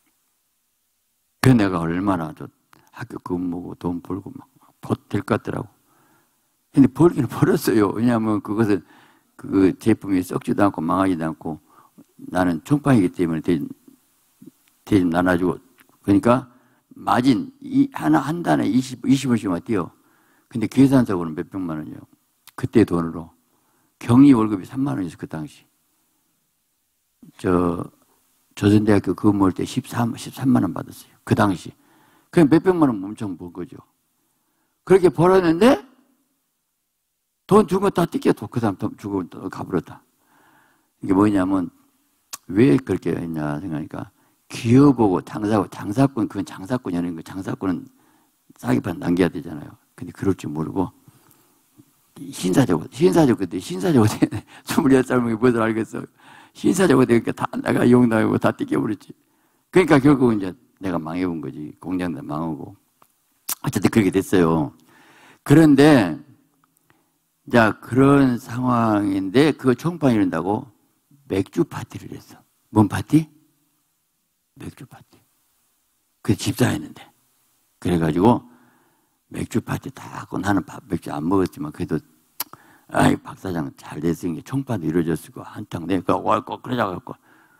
Speaker 1: 그 내가 얼마나 학교 근무고 돈 벌고 막 될 것 같더라고. 근데 벌기는 벌었어요. 왜냐하면 그것은 그 제품이 썩지도 않고 망하지도 않고 나는 총판이기 때문에 대신 나눠주고. 그러니까 마진 한 단에 20원씩만 띄어. 근데 계산적으로는 몇백만 원이요. 그때 돈으로. 경리 월급이 3만 원이었어, 그 당시. 조선대학교 근무할 때 13만 원 받았어요. 그 당시. 그냥 몇백만 원 엄청 번 거죠. 그렇게 벌었는데 돈 준 거 다 뜯겨도 그 사람 돈 주고 가버렸다. 이게 뭐냐면 왜 그렇게 했냐 생각하니까 기업하고 장사꾼, 그건 장사꾼이 아닌 거. 장사꾼은 싸게판 남겨야 되잖아요. 근데 그럴 줄 모르고 신사적으로 그때 신사적으로 28살이 뭐들 알겠어. 신사적으로 되니까 다 내가 이용당하고 다 뜯겨버렸지. 그러니까 결국은 이제 내가 망해본 거지. 공장도 망하고. 어쨌든 그렇게 됐어요. 그런데 자 그런 상황인데 그거 총판이 이런다고 맥주 파티를 했어. 뭔 파티? 맥주 파티. 그게 집사했는데. 그래가지고 맥주 파티 다 하고 나는 맥주 안 먹었지만 그래도 아이 박 사장 잘 됐으니까 총판도 이루어졌고 한탕 내가 왔고 그러자갖고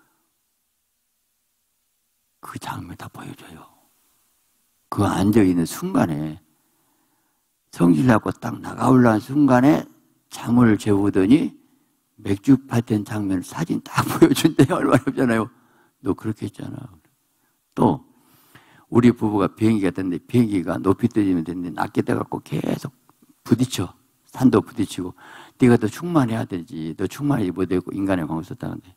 Speaker 1: 그 장면 다 보여줘요. 그 앉아있는 순간에 성질 나고 딱 나가올라는 순간에 잠을 재우더니 맥주 파티한 장면 사진 딱 보여준대. 얼마나 없잖아요. 너 그렇게 했잖아. 또 우리 부부가 비행기가 됐는데 비행기가 높이 떠지면 됐는데 낮게 돼갖고 계속 부딪혀. 산도 부딪히고 네가 더 충만해야 되지. 너 충만하지 못하고 인간의 방을 썼다는데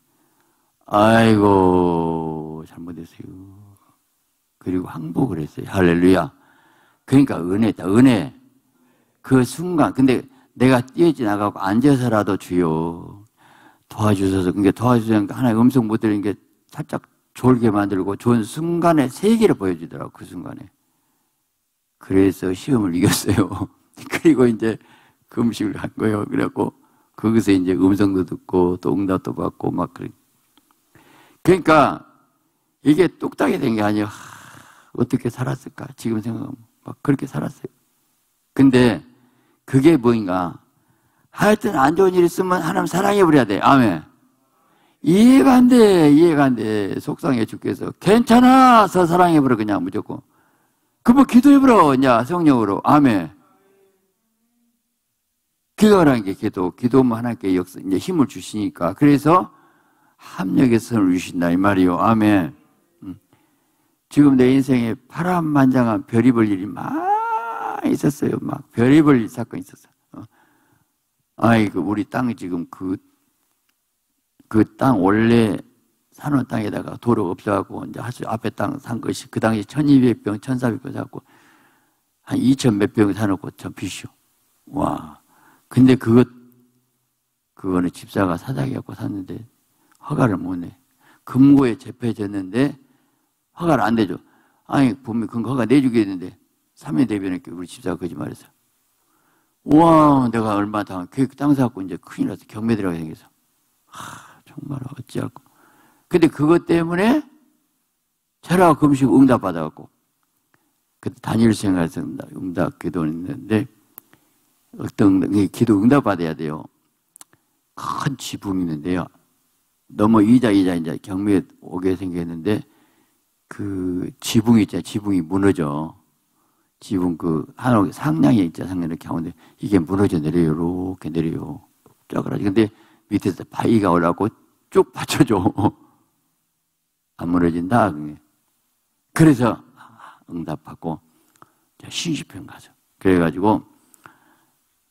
Speaker 1: 아이고 잘못했어요. 그리고 항복을 했어요. 할렐루야. 그러니까 은혜다. 은혜. 그 순간 근데 내가 뛰어지나가고 앉아서라도 주여 도와주셔서 그러니까 도와주셔서 하나의 음성 못 들리는 게 살짝 졸게 만들고 좋은 순간에 세계를 보여주더라고. 그 순간에. 그래서 시험을 이겼어요. 그리고 이제 금식을 한 거예요. 그래갖고 거기서 이제 음성도 듣고 또 응답도 받고 막 그래. 그러니까 이게 뚝딱이 된 게 아니에요. 어떻게 살았을까? 지금 생각하면 막 그렇게 살았어요. 근데 그게 뭐인가? 하여튼 안 좋은 일 있으면 하나님 사랑해버려야 돼. 아멘. 이해가 안 돼. 속상해 죽겠어. 괜찮아서 사랑해버려, 그냥 무조건. 그뭐 기도해버려, 이제 성령으로. 아멘. 기도하라는 게 기도면 하나님께 이제 힘을 주시니까. 그래서 합력의 선을 주신다, 이 말이요. 아멘. 지금 내 인생에 파란만장한 별의별 일이 많이 있었어요. 막 별의별 사건이 있었어요. 아이고, 우리 땅이 지금 그 땅 원래 사놓은 땅에다가 도로가 없어갖고 이제 앞에 땅 산 것이 그 당시 1200평, 1400평 사갖고 한 2000 몇 평 사놓고 전 비쇼. 와. 근데 그거는 집사가 사자기 갖고 샀는데 허가를 못 내. 금고에 접해졌는데 허가를 안 내줘. 아니, 보면 그 허가 내주겠는데 3회 대변했게 우리 집사가 거짓말했어. 우와, 내가 얼마 당한, 그 땅 사갖고 이제 큰일 났어. 경매 들어가게 생겨서. 정말 어찌할까. 근데 그것 때문에 철학 금식 응답 받아갖고, 그때 단일 생활에서 응답 기도했는데, 어떤 기도 응답 받아야 돼요. 큰 지붕이 있는데요. 너무 이자 이제 경매에 오게 생겼는데, 그 지붕이 있잖아요. 지붕이 무너져. 지붕 하나 상량이 있잖아. 상량 이렇게 하는데 이게 무너져 내려요. 이렇게 내려요. 쪼그라지. 근데 밑에서 바위가 올라오고 쭉 받쳐줘. 안 무너진다. 그래서 응답받고 신시평 가서. 그래가지고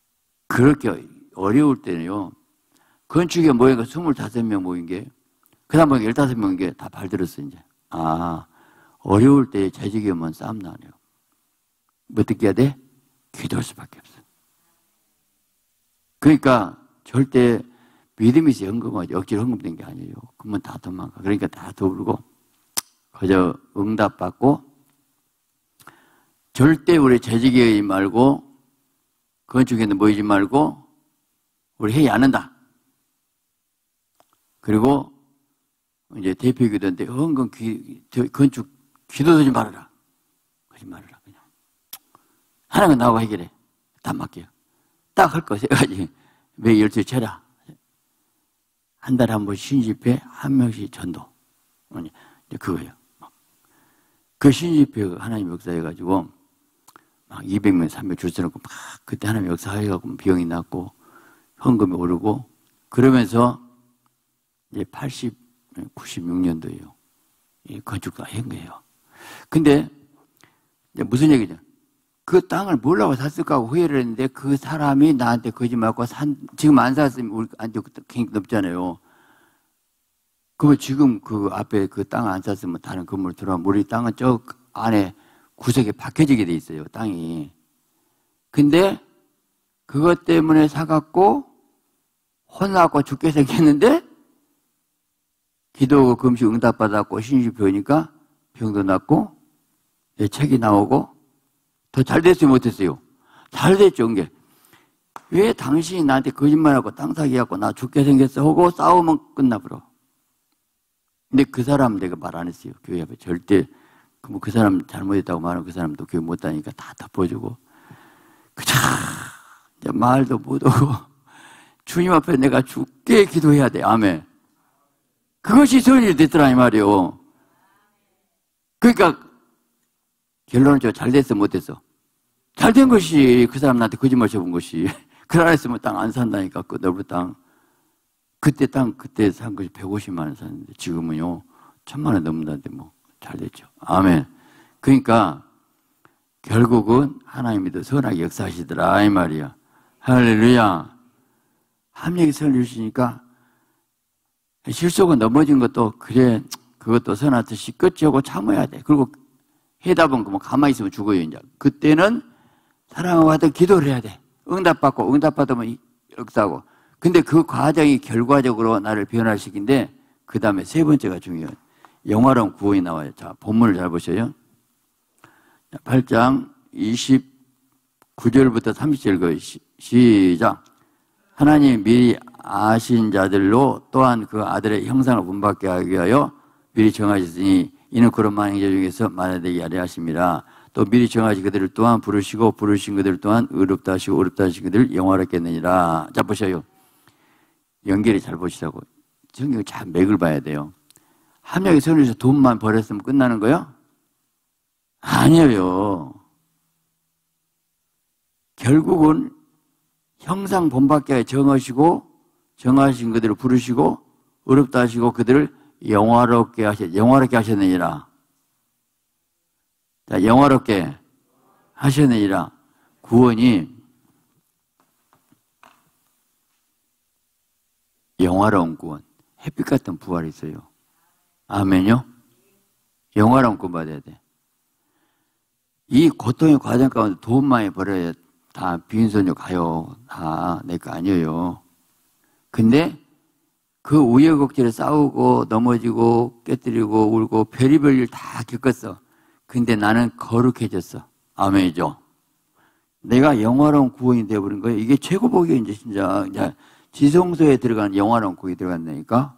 Speaker 1: 그렇게 어려울 때는요. 건축에 모여가 25명 모인 게 그 다음 15명에게 다 발들었어, 이제. 아, 어려울 때 재직이 오면 싸움 나네요. 어떻게 해야 돼? 기도할 수밖에 없어. 그러니까 절대 믿음이 있어 헌금하지 억지로 헌금된 게 아니에요. 그러면 다 도망가. 그러니까 다 더불고 그저 응답받고 절대 우리 재직이 말고 건축에는 모이지 말고 우리 회의 안 한다. 그리고 이제 대표 기도인데 헌금 건축 기도도 좀 말아라. 그러지 말아라 그냥. 하나님은 나하고 해결해. 다 맡겨요. 딱 할 거 세 가지. 매 12시 쳐라. 한 달에 한 번 신집회 한 명씩 전도. 그거예요. 그 신집회 하나님 역사해가지고 막 200명, 300명 줄 서놓고 막 그때 하나님 역사해가지고 병이 났고 헌금이 오르고 그러면서 이제 96년도예요. 이 건축가 한 거예요. 근데 이제 무슨 얘기냐? 그 땅을 뭐라고 샀을까 하고 후회를 했는데 그 사람이 나한테 거짓말하고 지금 안 샀으면 우리한테 굉장히 높잖아요. 그러면 지금 그 앞에 그 땅 안 샀으면 다른 건물 들어가면 우리 땅은 저 안에 구석에 박혀지게 돼 있어요, 땅이. 근데 그것 때문에 사갖고 혼나갖고 죽게 생겼는데 기도하고 금식 응답받았고 신식 배우니까 병도 낫고 내 책이 나오고 더 잘 됐어요, 못했어요? 잘 됐죠, 이게. 왜 당신이 나한테 거짓말하고 땅 사기하고 나 죽게 생겼어 하고 싸우면 끝나버려. 근데 그 사람 내가 말 안 했어요, 교회 앞에. 절대 그 사람 잘못했다고 말하면 그 사람도 교회 못 다니니까 다 덮어주고 이제 말도 못하고 주님 앞에 내가 죽게 기도해야 돼. 아멘. 그것이 선이 됐더라 이 말이요. 그러니까 결론은 잘 됐어 못됐어? 잘 된 것이 그 사람 나한테 거짓말 쳐본 것이. 그걸 안 했으면 땅 안 산다니까. 그 넓은 땅. 그때 산 것이 150만 원 샀는데 지금은요 1000만 원 넘는다는데 뭐 잘 됐죠. 아멘. 그러니까 결국은 하나님이 선하게 역사하시더라 이 말이야. 할렐루야. 합력이 선을 주시니까 실속은 넘어진 것도 그래 그것도 선하듯이 끝이 하고 참아야 돼. 그리고 해답은 뭐 가만히 있으면 죽어요 이제. 그때는 사랑하고 하든 기도를 해야 돼. 응답받고 응답받으면 역사하고. 근데 그 과정이 결과적으로 나를 변화시킨데 그 다음에 세 번째가 중요해요. 영화로운 구원이 나와요. 자, 본문을 잘 보셔요. 8장 29절부터 30절 시작. 하나님 미리 아신 자들로 또한 그 아들의 형상을 본받게 하기 위하여 미리 정하셨으니 이는 그런 만행자 중에서 만화되게 하려 하심이라. 또 미리 정하신 그들을 또한 부르시고 부르신 그들을 또한 의롭다 하시고 의롭다 하신 그들을 영화롭게 했느니라. 자 보셔요. 연결이 잘 보시라고. 성경 잘 맥을 봐야 돼요. 한 명이 선에서 돈만 벌었으면 끝나는 거요? 아니에요. 결국은 형상 본받게 정하시고 정하신 그들을 부르시고 의롭다 하시고 그들을 영화롭게 하셨느니라. 자, 영화롭게 하셨느니라. 구원이 영화로운 구원, 햇빛 같은 부활이 있어요. 아멘요? 영화로운 구원 받아야 돼. 이 고통의 과정 가운데 돈 많이 벌어야 다 비인선녀 가요. 다 내 거 아니에요. 근데 그 우여곡절에 싸우고 넘어지고 깨뜨리고 울고 별의별 일 다 겪었어. 근데 나는 거룩해졌어. 아멘이죠? 내가 영화로운 구원이 되어버린 거예요. 이게 최고복이에요, 이제 진짜. 지성소에 들어가는 영화로운 구원이 들어간다니까?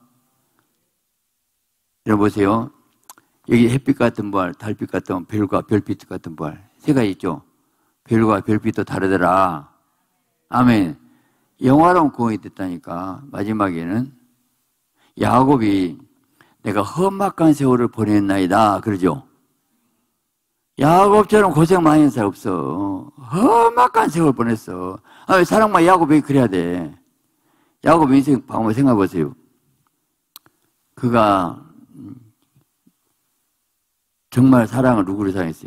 Speaker 1: 여러분 보세요. 여기 햇빛 같은 부활, 달빛 같은 별과 별빛 같은 부활. 세 가지 있죠? 별과 별빛도 다르더라. 아멘. 영화로운 구원이 됐다니까. 마지막에는 야곱이 내가 험악한 세월을 보냈나이다. 그러죠? 야곱처럼 고생 많이 한 사람 없어. 험악한 세월 보냈어. 사랑만 야곱이 그래야 돼. 야곱 인생 방법 생각해 보세요. 그가 정말 사랑을 누구를 사랑했어요?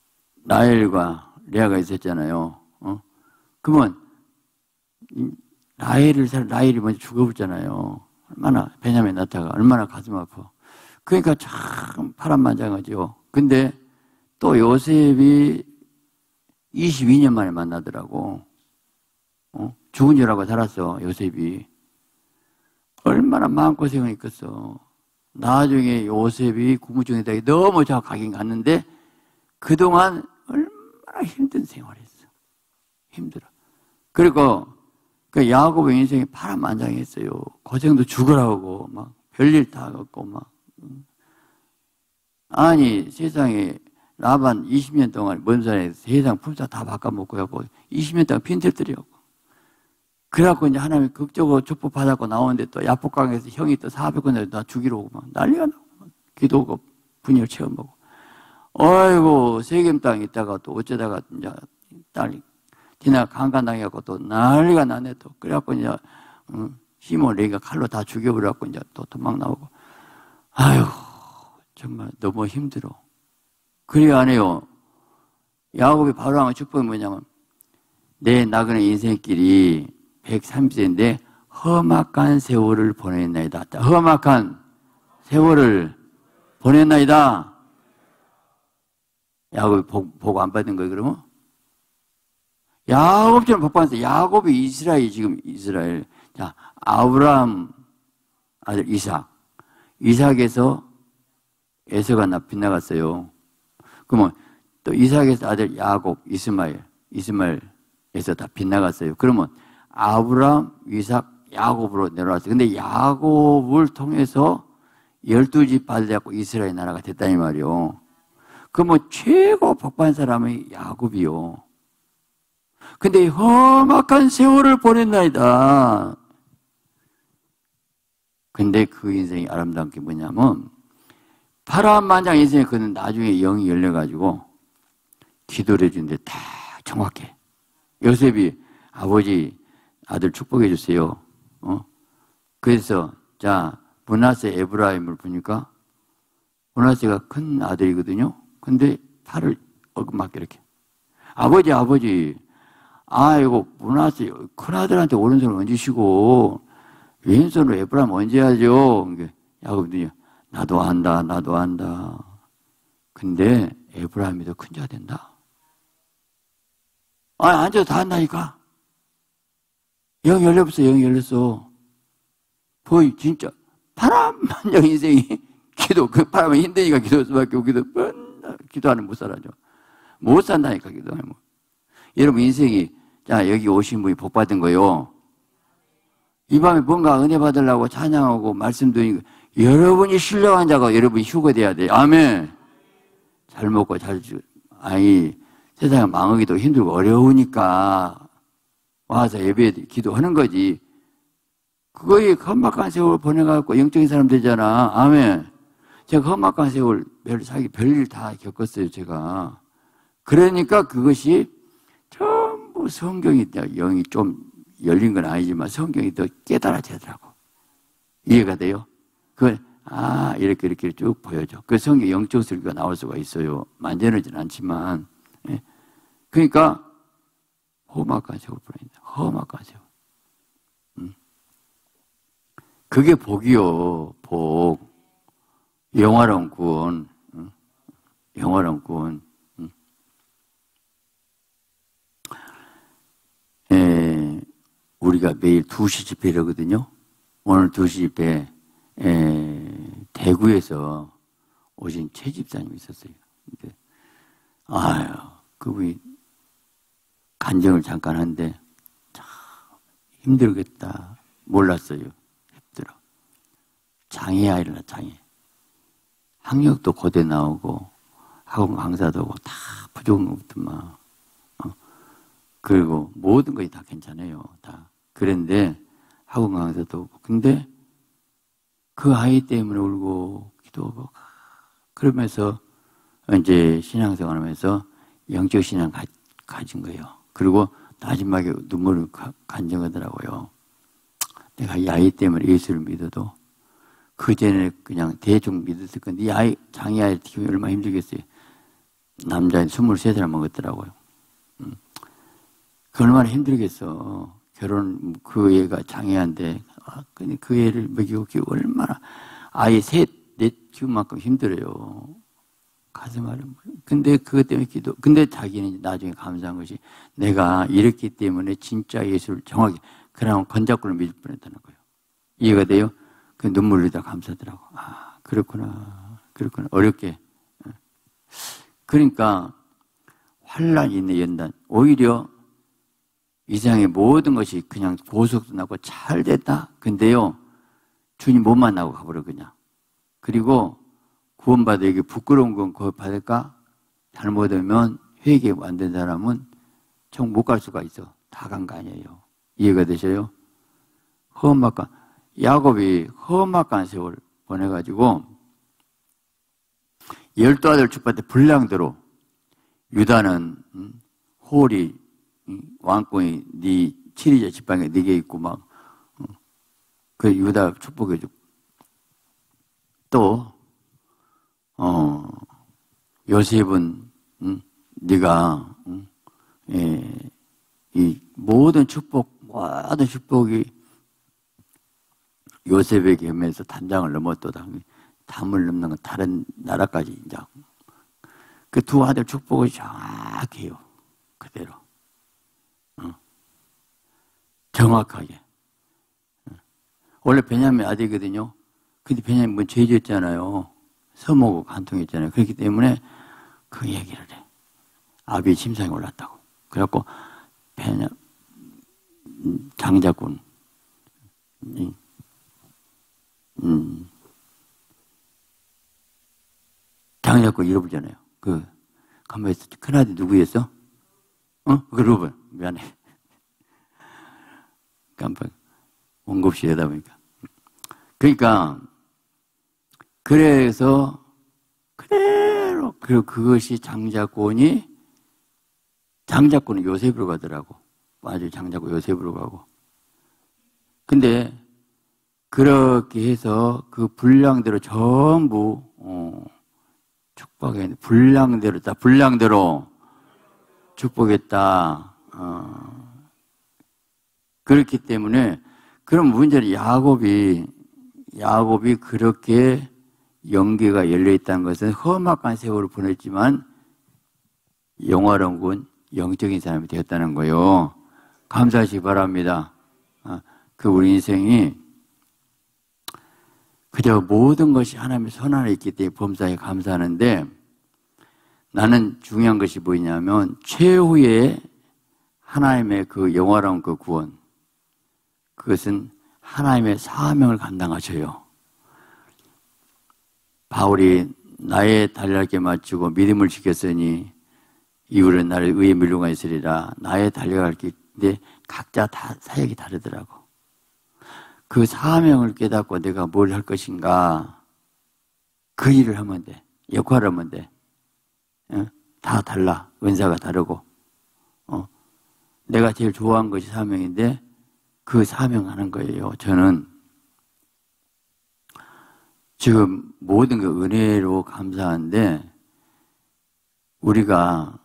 Speaker 1: 라헬과 레아가 있었잖아요. 그러면 라헬이 먼저 죽어버렸잖아요. 얼마나, 베냐민 낳다가 얼마나 가슴 아파. 그러니까 참 파란만장하죠. 근데 또 요셉이 22년 만에 만나더라고. 죽은 줄 알고 살았어, 요셉이. 얼마나 마음고생을 했겠어. 나중에 요셉이 국무총리다 너무 저 가긴 갔는데 그동안 얼마나 힘든 생활했어. 힘들어. 그리고 그 야곱의 인생이 파란만장했어요. 고생도 죽으라고 막 별일 다 갖고 막. 아니 세상에 라반 20년 동안 먼 산에 세상 품사 다 바꿔먹고 해갖고 20년 동안 빈털들이었고 그래갖고 이제 하나님이 극적으로 축복 받았고 나오는데 또 야복강에서 형이 또 400원 다 죽이러 오고 막 난리가 나고 기도하고 분열 체험하고 어이구 세겜 땅에 있다가 또 어쩌다가 이제 딸이 지나 강간당해갖고 또 난리가 나네 또 그래갖고 이제 시몬 레위가 칼로 다 죽여버려갖고 이제 또 도망 나오고 아유 정말 너무 힘들어. 그래 안 해요. 야곱이 바로 한 축복이 뭐냐면 내 나그네 인생길이 130세인데 험악한 세월을 보냈나이다. 험악한 세월을 보냈나이다. 야곱이 복 안 받은 거예요 그러면? 야곱처럼 복 받았어요. 야곱이 지금 이스라엘. 자, 아브라함 아들 이삭에서 에서가 빗나갔어요. 그러면 또 이삭에서 아들 야곱, 이스마엘에서 다 빗나갔어요. 그러면 아브라함, 이삭, 야곱으로 내려왔어요. 근데 야곱을 통해서 12집 받으려고 이스라엘 나라가 됐다니 말이요. 그러면 최고 복받은 사람이 야곱이요. 근데 험악한 세월을 보냈나이다. 근데 그 인생이 아름다운 게 뭐냐면 파란만장 인생에 그는 나중에 영이 열려가지고 기도를 해주는데 다 정확해. 요셉이 아버지 아들 축복해 주세요. 그래서 자 므낫세 에브라임을 보니까 므낫세가 큰 아들이거든요. 근데 팔을 어긋맞게 이렇게 아버지 아이고 므낫세 큰 아들한테 오른손을 얹으시고 왼손으로 에브라임 얹어야죠. 야곱이 나도 안다. 근데 에브라임이 더 큰 자가 된다. 앉아서 다 한다니까. 영이 열렸어. 거의 진짜 파란만장 인생이 그 파란만 힘드니까 기도할 수밖에 없기도 기도하는 못 살아죠. 못 산다니까 기도하면. 여러분 인생이 자 여기 오신 분이 복 받은 거요. 이 밤에 뭔가 은혜 받으려고 찬양하고 말씀드리고 여러분이 신령한 자가 여러분이 휴거돼야 돼요. 아멘. 잘 먹고 잘 세상에 망하기도 힘들고 어려우니까 와서 예배 기도하는 거지. 그거에 험악한 세월 보내갖고 영적인 사람 되잖아. 아멘. 제가 험악한 세월 별일 다 겪었어요, 제가. 그러니까 그것이 전부 성경이 영이 좀 열린 건 아니지만 성경이 더 깨달아지더라고. 이해가 돼요? 이렇게 쭉 보여줘. 그 성경 영적 설교가 나올 수가 있어요. 만전하진 않지만. 예. 그러니까, 험악한 세월 보낸다. 험악한 세월. 그게 복이요, 복. 영화로운 구원. 영화로운 구원. 우리가 매일 2시 집회거든요. 오늘 2시 집회, 대구에서 오신 최 집사님이 있었어요. 근데, 그분이 간증을 잠깐 하는데, 참 힘들겠다. 몰랐어요. 힘들어. 장애 아이라 장애. 학력도 고대 나오고, 학원 강사도 오고, 다 부족한 것부터만. 그리고 모든 것이 다 괜찮아요. 다. 그런데 학원 강사도 오고. 근데 그 아이 때문에 울고 기도하고 그러면서 이제 신앙생활 하면서 영적 신앙 가진 거예요. 그리고 마지막에 눈물을 간증하더라고요. 내가 이 아이 때문에 예수를 믿어도 그 전에 그냥 대충 믿었을 건데 이 아이, 장애 아이 키우면 얼마나 힘들겠어요. 남자인 23살 먹었더라고요. 그 얼마나 힘들겠어. 결혼, 그 애가 장애한데, 근데 그 애를 먹이고 키우고 얼마나, 아이 셋, 넷 키우만큼 힘들어요. 가슴 아름. 근데 그것 때문에 근데 자기는 나중에 감사한 것이 내가 이랬기 때문에 진짜 예수를 정확히, 그러면 건작군을 믿을 뻔했다는 거예요. 이해가 돼요? 그 눈물 흘리다 감사하더라고. 아, 그렇구나. 그렇구나. 어렵게. 그러니까, 환란이 있네, 연단. 오히려 이 세상의 모든 것이 그냥 보석도 나고 잘 됐다. 근데요, 주님 못 만나고 가버려, 그냥. 그리고 구원받아 이게 부끄러운 건 그거 받을까? 잘못하면 회개 안 된 사람은 정 못 갈 수가 있어. 다 간 거 아니에요. 이해가 되셔요? 험악한, 야곱이 험악한 세월 보내가지고 12아들 축받을 때 분량대로 유다는 홀이 왕궁이 네 칠이자 지방에 4개 있고 막 그 유다 축복해주고 또 요셉은 네가 이 모든 축복이 요셉에게 하면서 단장을 넘었도다. 담을 넘는 건 다른 나라까지 이제 그 두 아들 축복을 정확해요. 그대로 정확하게. 원래 베냐민 아들이거든요. 근데 베냐민은 죄 지었잖아요. 서모고 간통했잖아요. 그렇기 때문에 그 얘기를 해. 아비의 침상에 올랐다고. 그래갖고 장자군 장자군 잃어버리잖아요. 가만히 있어. 큰아들 누구였어? 그 루벤. 미안해. 깜빡. 원급시 되다 보니까. 그러니까, 그래서, 그대로, 그것이 장자권은 요셉으로 가더라고. 아주 장자권 요셉으로 가고. 근데, 그렇게 해서 그 분량대로 전부, 축복했는데, 분량대로 축복했다. 그렇기 때문에, 그럼 문제는 야곱이 그렇게 영계가 열려있다는 것은 험악한 세월을 보냈지만 영화로운 건 영적인 사람이 되었다는 거예요. 감사하시기 바랍니다. 그 우리 인생이 그저 모든 것이 하나님의 손 안에 있기 때문에 범사에 감사하는데 나는 중요한 것이 뭐냐면 최후의 하나님의 그 영화로운 그 구원 그것은 하나님의 사명을 감당하셔요. 바울이 나의 달려갈게 마치고 믿음을 지켰으니 이후로 나를 의에 밀려가 있으리라. 나의 달려갈 길인데 각자 다 사역이 다르더라고. 그 사명을 깨닫고 내가 뭘 할 것인가 그 일을 하면 돼. 역할을 하면 돼. 다 달라. 은사가 다르고 내가 제일 좋아하는 것이 사명인데 그 사명하는 거예요. 저는 지금 모든 그 은혜로 감사한데 우리가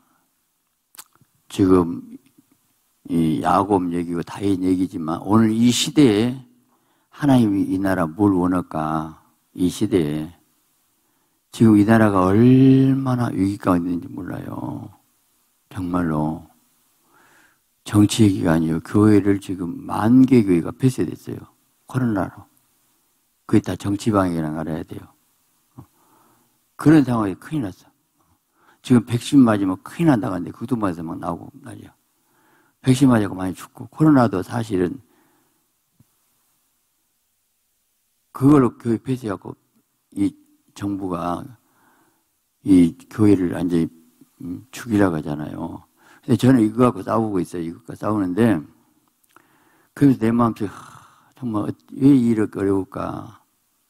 Speaker 1: 지금 이 야곱 얘기고 다윗 얘기지만 오늘 이 시대에 하나님이 이 나라 뭘 원할까? 이 시대에 지금 이 나라가 얼마나 위기 가운데 있는지 몰라요. 정말로 정치 얘기가 아니에요. 교회를 지금 10,000개 교회가 폐쇄됐어요. 코로나로. 그게 다 정치 방향이라는 걸 알아야 돼요. 그런 상황이 큰일 났어. 지금 백신 맞으면 큰일 난다고 하는데 그것도 맞아서 막 나오고 난리야. 백신 맞아서 많이 죽고 코로나도 사실은 그걸로 교회 폐쇄하고 이 정부가 이 교회를 완전히 죽이라고 하잖아요. 근데 저는 이거 갖고 싸우고 있어요. 이거 갖고 싸우는데 그래서 내 마음속에 정말 왜 이렇게 어려울까?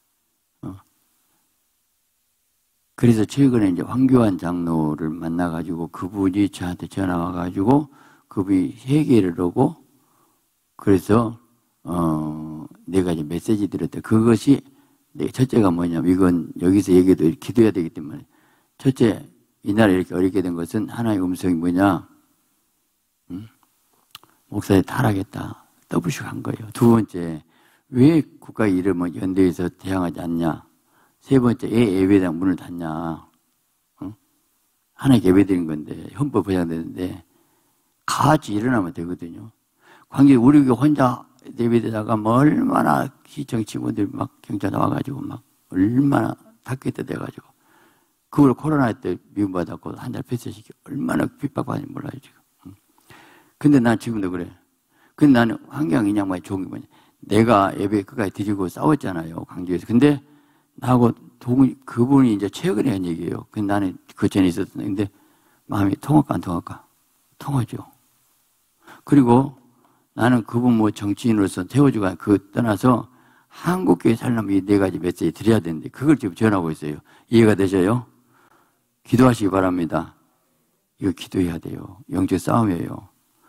Speaker 1: 그래서 최근에 이제 황교안 장로를 만나가지고 그분이 저한테 전화 와가지고 그분이 회개를 하고 그래서 내가 이제 메시지 드렸대. 그것이 첫째가 뭐냐면 이건 여기서 얘기해도 기도해야 되기 때문에 첫째 이 나라 이렇게 어렵게 된 것은 하나의 음성이 뭐냐? 목사님 타락했다. 더블씩 한 거예요. 두 번째, 왜 국가 이름을 연대에서 대항하지 않냐? 세 번째, 왜 예배당 문을 닫냐? 응? 하나님께 예배드린 건데, 헌법 보장되는데, 같이 일어나면 되거든요. 관계 우리 교회 혼자 예배되다가 뭐 얼마나 시청 친구들 막 경찰 나와가지고 막 얼마나 닫겠다 돼가지고. 그걸 코로나 때 미움받았고 한 달 폐쇄시키고 얼마나 핍박받는지 몰라요, 지금. 근데 난 지금도 그래. 근데 나는 환경 인양만이 좋은 게 뭐냐. 내가 예배 끝까지 드리고 싸웠잖아요, 광주에서. 근데 나하고 그분이 이제 최근에 한 얘기예요. 근데 나는 그 전에 있었는데, 근데 마음이 통할까 안 통할까? 통하죠. 그리고 나는 그분 뭐 정치인으로서 태워주고 그 떠나서 한국교회 살려면 이 네 가지 메시지 드려야 되는데 그걸 지금 전하고 있어요. 이해가 되셔요? 기도하시기 바랍니다. 이거 기도해야 돼요. 영적 싸움이에요.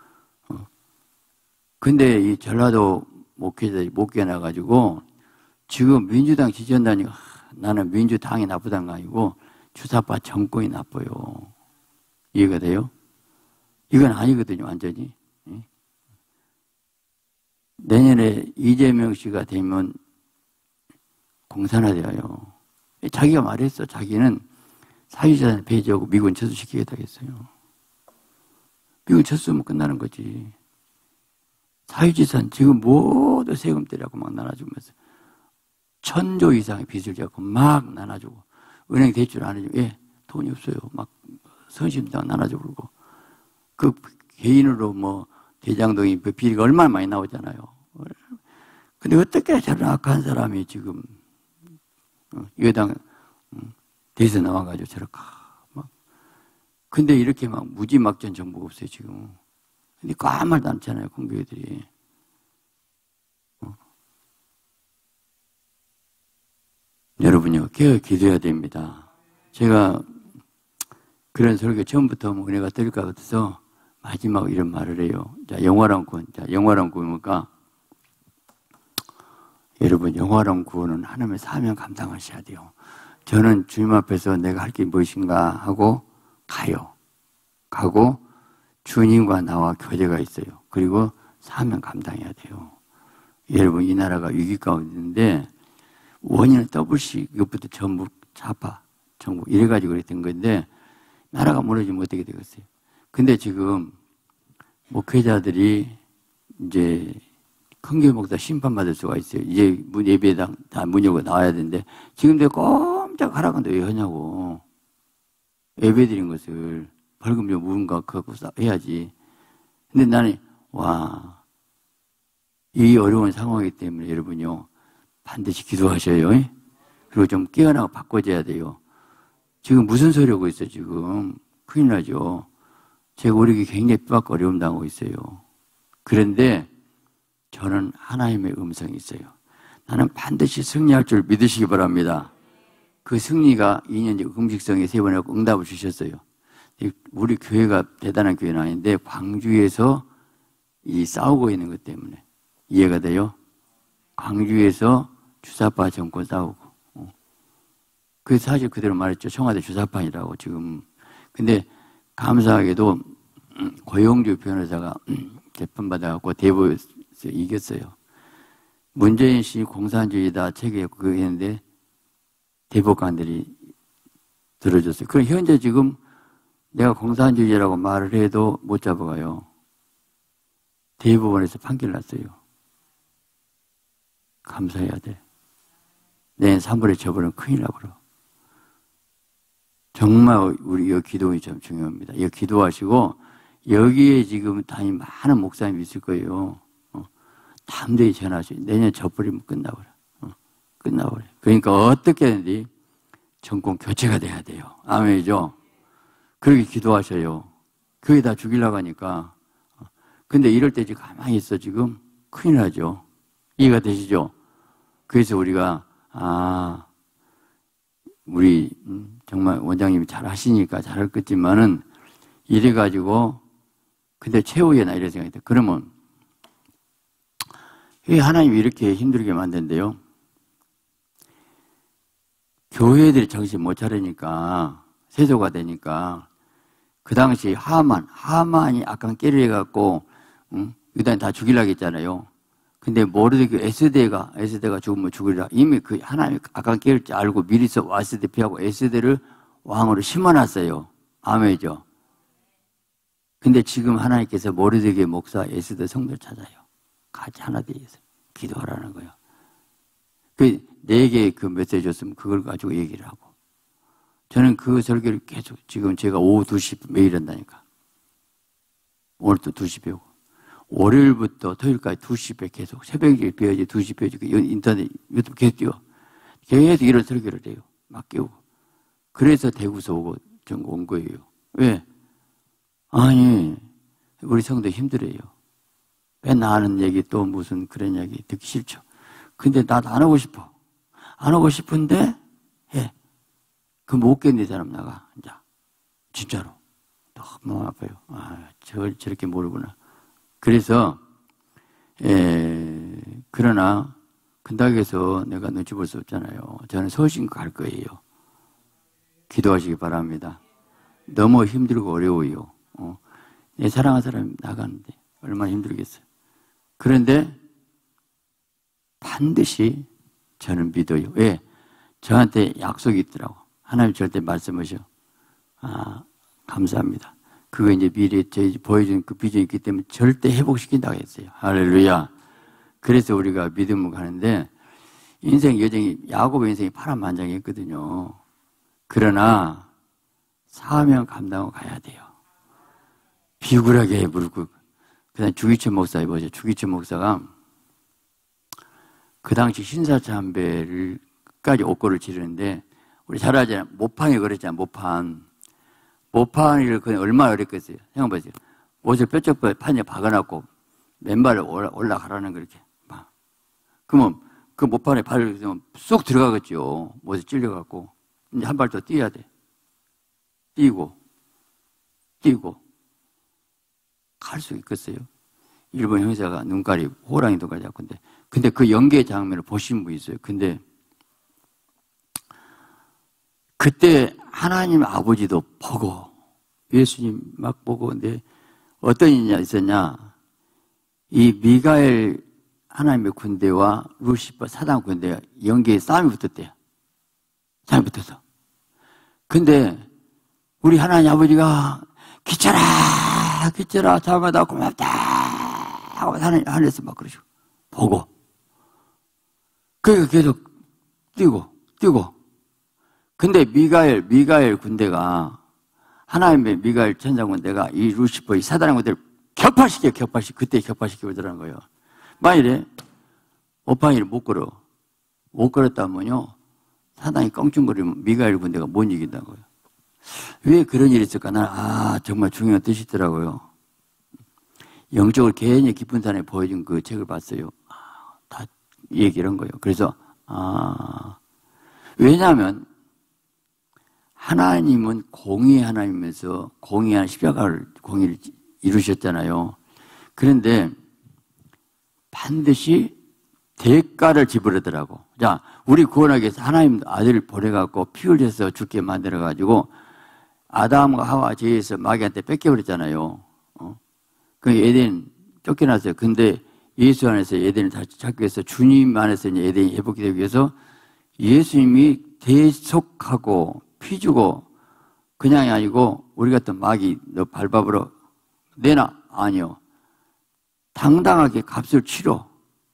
Speaker 1: 근데 이 전라도 목회자들이 못 깨어나가지고 지금 민주당 지지한다니까 나는 민주당이 나쁘다는 거 아니고 주사파 정권이 나빠요. 이해가 돼요? 이건 아니거든요, 완전히. 내년에 이재명 씨가 되면 공산화되어요. 자기가 말했어. 자기는 사유재산 폐지하고 미군 철수시키겠다고 했어요. 미군 철수하면 끝나는 거지. 사유재산 지금 모두 세금 떼라고 막 나눠주면서 1,000조 이상의 빚을 잡고 막 나눠주고 은행 대출 안 해주고 돈이 없어요. 막 선심당 나눠주고 그러고 그 개인으로 뭐 대장동이 그 비리가 얼마나 많이 나오잖아요. 근데 어떻게 저런 악한 사람이 지금 여당 대선 나와가지고 저렇게 막 근데 이렇게 막 무지막지한 정보가 없어요 지금. 근데 아무 말도 안 하잖아요 공교회들이. 여러분요 깨어 기도해야 됩니다. 제가 그런 설교 처음부터 뭐 은혜가 떨릴 것 같아서 마지막 이런 말을 해요. 자, 영화랑 구원. 자, 영화랑 구원이니까 여러분, 영화랑 구원은 하나님의 사명 감당하셔야 돼요. 저는 주님 앞에서 내가 할 게 무엇인가 하고 가요. 가고 주님과 나와 교제가 있어요. 그리고 사명 감당해야 돼요. 여러분, 이 나라가 위기 가운데 있는데 원인은 더블씩 이것부터 전부 좌파, 정부 이래가지고 그렇게 된 건데 나라가 무너지면 어떻게 되겠어요? 근데 지금 목회자들이 이제 큰교회 목사 심판받을 수가 있어요. 이제 예배당 다 문 열고 나와야 되는데 지금 내가 꼼짝 하라고 왜 하냐고. 예배 드린 것을 벌금 좀 무언가 갖고 해야지. 근데 나는 이 어려운 상황이기 때문에 여러분요 반드시 기도하셔요. 그리고 좀 깨어나고 바꿔줘야 돼요. 지금 무슨 소리 하고 있어 지금. 큰일 나죠. 제가 우리 교회 굉장히 핍박 어려움 당하고 있어요. 그런데 저는 하나님의 음성이 있어요. 나는 반드시 승리할 줄 믿으시기 바랍니다. 그 승리가 2년째 금식성에 3번 하고 응답을 주셨어요. 우리 교회가 대단한 교회는 아닌데 광주에서 이 싸우고 있는 것 때문에 이해가 돼요? 광주에서 주사파 정권 싸우고 그 사실 그대로 말했죠. 청와대 주사파이라고 지금. 근데 감사하게도 고영주 변호사가 재판받아갖고 대법에서 이겼어요. 문재인 씨 공산주의다 책에 그거 했는데 대법관들이 들어줬어요. 그럼 현재 지금 내가 공산주의라고 말을 해도 못 잡아가요. 대법원에서 판결 났어요. 감사해야 돼. 내년 3월에 저버리면 큰일 나버려. 정말 우리 이 기도가 참 중요합니다. 이 기도하시고 여기에 지금 다니 많은 목사님이 있을 거예요. 담대히 전하시고 내년 져버리면 끝나버려. 끝나버려. 그러니까 어떻게 하는지 정권 교체가 돼야 돼요. 아멘이죠. 그렇게 기도하셔요. 그게 다 죽이려고 하니까. 근데 이럴 때 지금 가만히 있어 지금 큰일 나죠. 이해가 되시죠? 그래서 우리가 우리 정말 원장님이 잘 하시니까 잘할 거지만은 이래가지고 근데 최후에 나 이런 생각이 돼. 그러면 왜 하나님이 이렇게 힘들게 만든대요? 교회들이 정신 못 차리니까 세조가 되니까 그 당시 하만이 악한 깨를 해갖고 유다인 다 죽이려고 했잖아요. 근데 모르드게 에스대가 죽으면 죽으리라. 이미 그 하나님이 악한 깨를 알고 미리서 와스대 피하고 에스대를 왕으로 심어놨어요. 아멘이죠. 근데 지금 하나님께서 모르드게 목사 에스대 성도를 찾아요. 같이 하나 되어서 기도하라는 거예요. 그 4개의 그 메시지 줬으면 그걸 가지고 얘기를 하고. 저는 그 설교를 계속 지금 제가 오후 2시 매일 한다니까. 오늘도 2시 배우고. 월요일부터 토요일까지 2시 계속. 새벽에 배워야지 2시 배워야지. 인터넷, 유튜브 계속 띄워. 계속 이런 설교를 해요. 막 깨우고. 그래서 대구서 오고 전국 온 거예요. 왜? 아니, 우리 성도 힘들어요. 맨날 하는 얘기 또 무슨 그런 얘기 듣기 싫죠. 근데 나도 안 하고 싶어. 안 하고 싶은데 해. 그 못 견디는 사람 나가. 이제 진짜로 너무 아파요. 저렇게 모르구나. 그래서 그러나 근닥에서 내가 눈치 볼 수 없잖아요. 저는 서울신고 갈 거예요. 기도하시기 바랍니다. 너무 힘들고 어려워요. 내 사랑하는 사람이 나가는데 얼마나 힘들겠어요. 그런데 반드시 저는 믿어요. 왜? 저한테 약속이 있더라고. 하나님 절대 말씀하셔. 감사합니다. 그거 이제 미래에 저희 보여준 그 비전이 있기 때문에 절대 회복시킨다고 했어요. 할렐루야. 그래서 우리가 믿음을 가는데 인생 여정이 야곱의 인생이 파란만장했거든요. 그러나 사명 감당하고 가야 돼요. 비굴하게 물고. 그다음 주기철 목사 보죠. 주기철 목사가 그 당시 신사참배를 끝까지 옥고를 지르는데 우리 잘 알잖아요. 모판이 그랬잖아요. 모판을 그냥 얼마나 어렵겠어요. 생각해보세요. 옷을 뾰족 판에 박아놨고 맨발을 올라가라는 거 이렇게 막. 그러면 그 모판에 발을 쏙 들어가겠죠. 옷에 찔려갖고 이제 한 발 더 뛰어야 돼. 뛰고 갈 수 있겠어요? 일본 형사가 눈깔이 호랑이 눈깔 잡고 근데 그 연계 장면을 보신 분 있어요. 근데 그때 하나님 아버지도 보고 예수님 막 보고 근데 어떤 일이 있었냐? 이 미가엘 하나님의 군대와 루시퍼 사단 군대가 연계에 싸움이 붙었대요. 싸움이 붙어서. 근데 우리 하나님 아버지가 기철아 잘못하다 고맙다 하고 하늘에서 막 그러시고 보고 그러니까 계속 뛰고 근데 미가엘 군대가 하나님의 미가엘 천사 군대가 이 루시퍼 이 사단의 군대를 격파시켜 그때 격파시키더라는 거예요. 만일에 오팡이를 못 걸었다면요 사단이 껑충거리면 미가엘 군대가 못 이긴다는 거예요. 왜 그런 일이 있을까? 나는 정말 중요한 뜻이 있더라고요. 영적으로 괜히 깊은 산에 보여준 그 책을 봤어요. 다 얘기를 한 거예요. 그래서 왜냐하면 하나님은 공의의 하나님이면서 공의한 십자가를 공의를 이루셨잖아요. 그런데 반드시 대가를 지불하더라고. 자, 우리 구원하기 위해서 하나님 아들을 보내갖고 피 흘려서 죽게 만들어가지고 아담과 하와 죄에서 마귀한테 뺏겨버렸잖아요. 그 에덴 쫓겨났어요. 근데 예수 안에서 에덴을 다시 찾기 위해서 주님 안에서 이제 에덴이 회복이 되기 위해서 예수님이 대속하고 피 주고 그냥이 아니고 우리 같은 마귀 너 발밥으로 내놔? 아니요. 당당하게 값을 치러.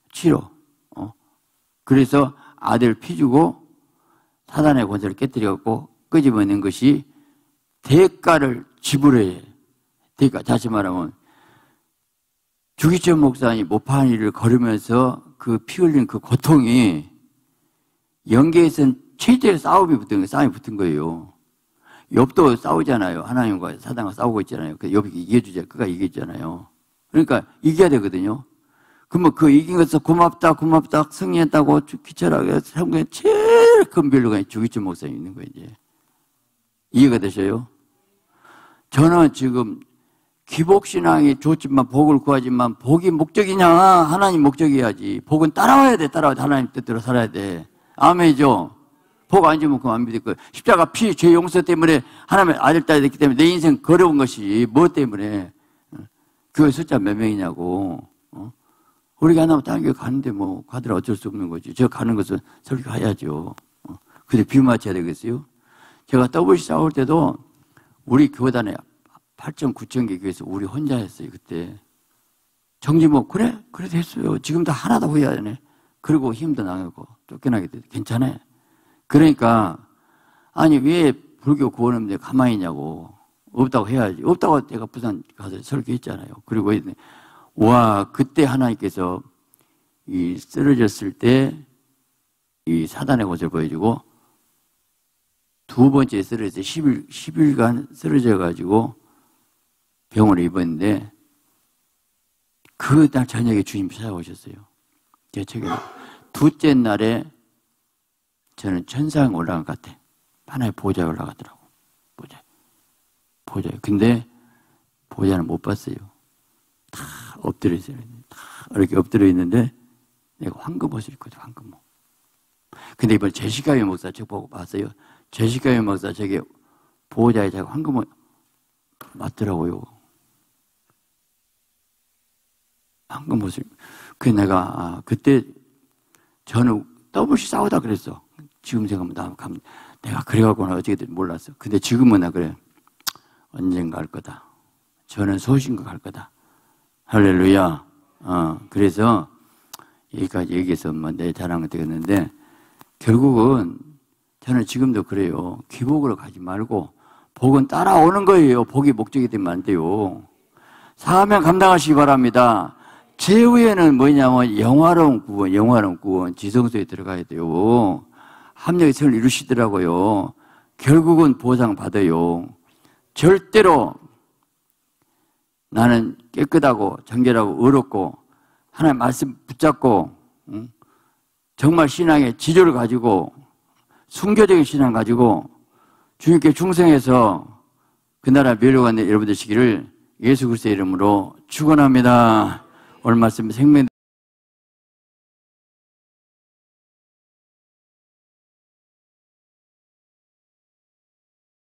Speaker 1: 그래서 아들 피 주고 사단의 권세를 깨뜨려갖고 끄집어낸 것이 대가를 지불해야 해. 대가. 다시 말하면 주기철 목사님 모판이를 걸으면서 그 피 흘린 그 고통이 영계에서는 최대의 싸움이 붙은 거예요. 욥도 싸우잖아요. 하나님과 사단과 싸우고 있잖아요. 그 욥이 이겨주자. 그가 이겼잖아요. 그러니까 이겨야 되거든요. 그러면 그 이긴 것에서 고맙다 승리했다고 기철하게 성경에 제일 큰 별로가 주기철 목사님 있는 거예요. 이제 이해가 되셔요? 저는 지금 기복신앙이 좋지만 복을 구하지만 복이 목적이냐? 하나님 목적이야지. 복은 따라와야 돼. 하나님 뜻대로 살아야 돼. 아멘이죠? 복 안 주면 그만 안 믿을 거예요. 십자가 피, 죄 용서 때문에 하나님의 아들, 딸이 됐기 때문에 내 인생 걸어온 것이 뭐 때문에? 교회 숫자 몇 명이냐고. 우리가 안 하면 다른 교 가는데 뭐 가더라 어쩔 수 없는 거지. 제가 가는 것은 설교 가야죠. 근데 비유 맞춰야 되겠어요? 제가 WC 싸울 때도 우리 교단에 8.9천 개 교회에서 우리 혼자 했어요, 그때. 정지 뭐, 그래? 그래도 했어요. 지금도 하나도 후회 안 해. 그리고 힘도 나가고 쫓겨나게 돼. 괜찮아. 그러니까, 아니, 왜 불교 구원하는데 가만히 있냐고. 없다고 해야지. 없다고 내가 부산 가서 설교했잖아요. 그리고, 와, 그때 하나님께서 이 쓰러졌을 때 이 사단의 것을 보여주고 두 번째 쓰러져서 10일간 쓰러져가지고 병원에 입었는데 그날 저녁에 주님 찾아오셨어요. 제 책에. 둘째 날에 저는 천상에 올라간 것 같아. 하나의 보좌에 올라가더라고. 보좌에. 근데 보좌는 못 봤어요. 다 엎드려 있어요. 다 이렇게 엎드려 있는데 내가 황금옷을 입거든, 황금옷. 근데 이번에 제시카의 목사 책 보고 봤어요. 제시카의 목사 저게 보호자의 자가 황금옷 맞더라고요. 황금옷을. 그래서 내가 그때 저는 WC 싸우다 그랬어. 지금 생각하면 내가 그래갖고는 어떻게든 몰랐어. 근데 지금은 나 그래. 언젠가 할 거다. 저는 소신과 갈 거다. 할렐루야. 그래서 여기까지 얘기해서 뭐 내 자랑은 되겠는데 결국은 저는 지금도 그래요. 기복으로 가지 말고 복은 따라오는 거예요. 복이 목적이 되면 안 돼요. 사명 감당하시기 바랍니다. 제후에는 뭐냐면 영화로운 구원, 지성소에 들어가야 돼요. 합력의 선을 이루시더라고요. 결국은 보상 받아요. 절대로 나는 깨끗하고 정결하고 의롭고 하나님 말씀 붙잡고 정말 신앙의 지조를 가지고 순교적인 신앙 가지고 주님께 충성해서 그 나라 멸류관에 여러분 되시기를 예수 그리스도의 이름으로 축원합니다. 오늘 말씀 생명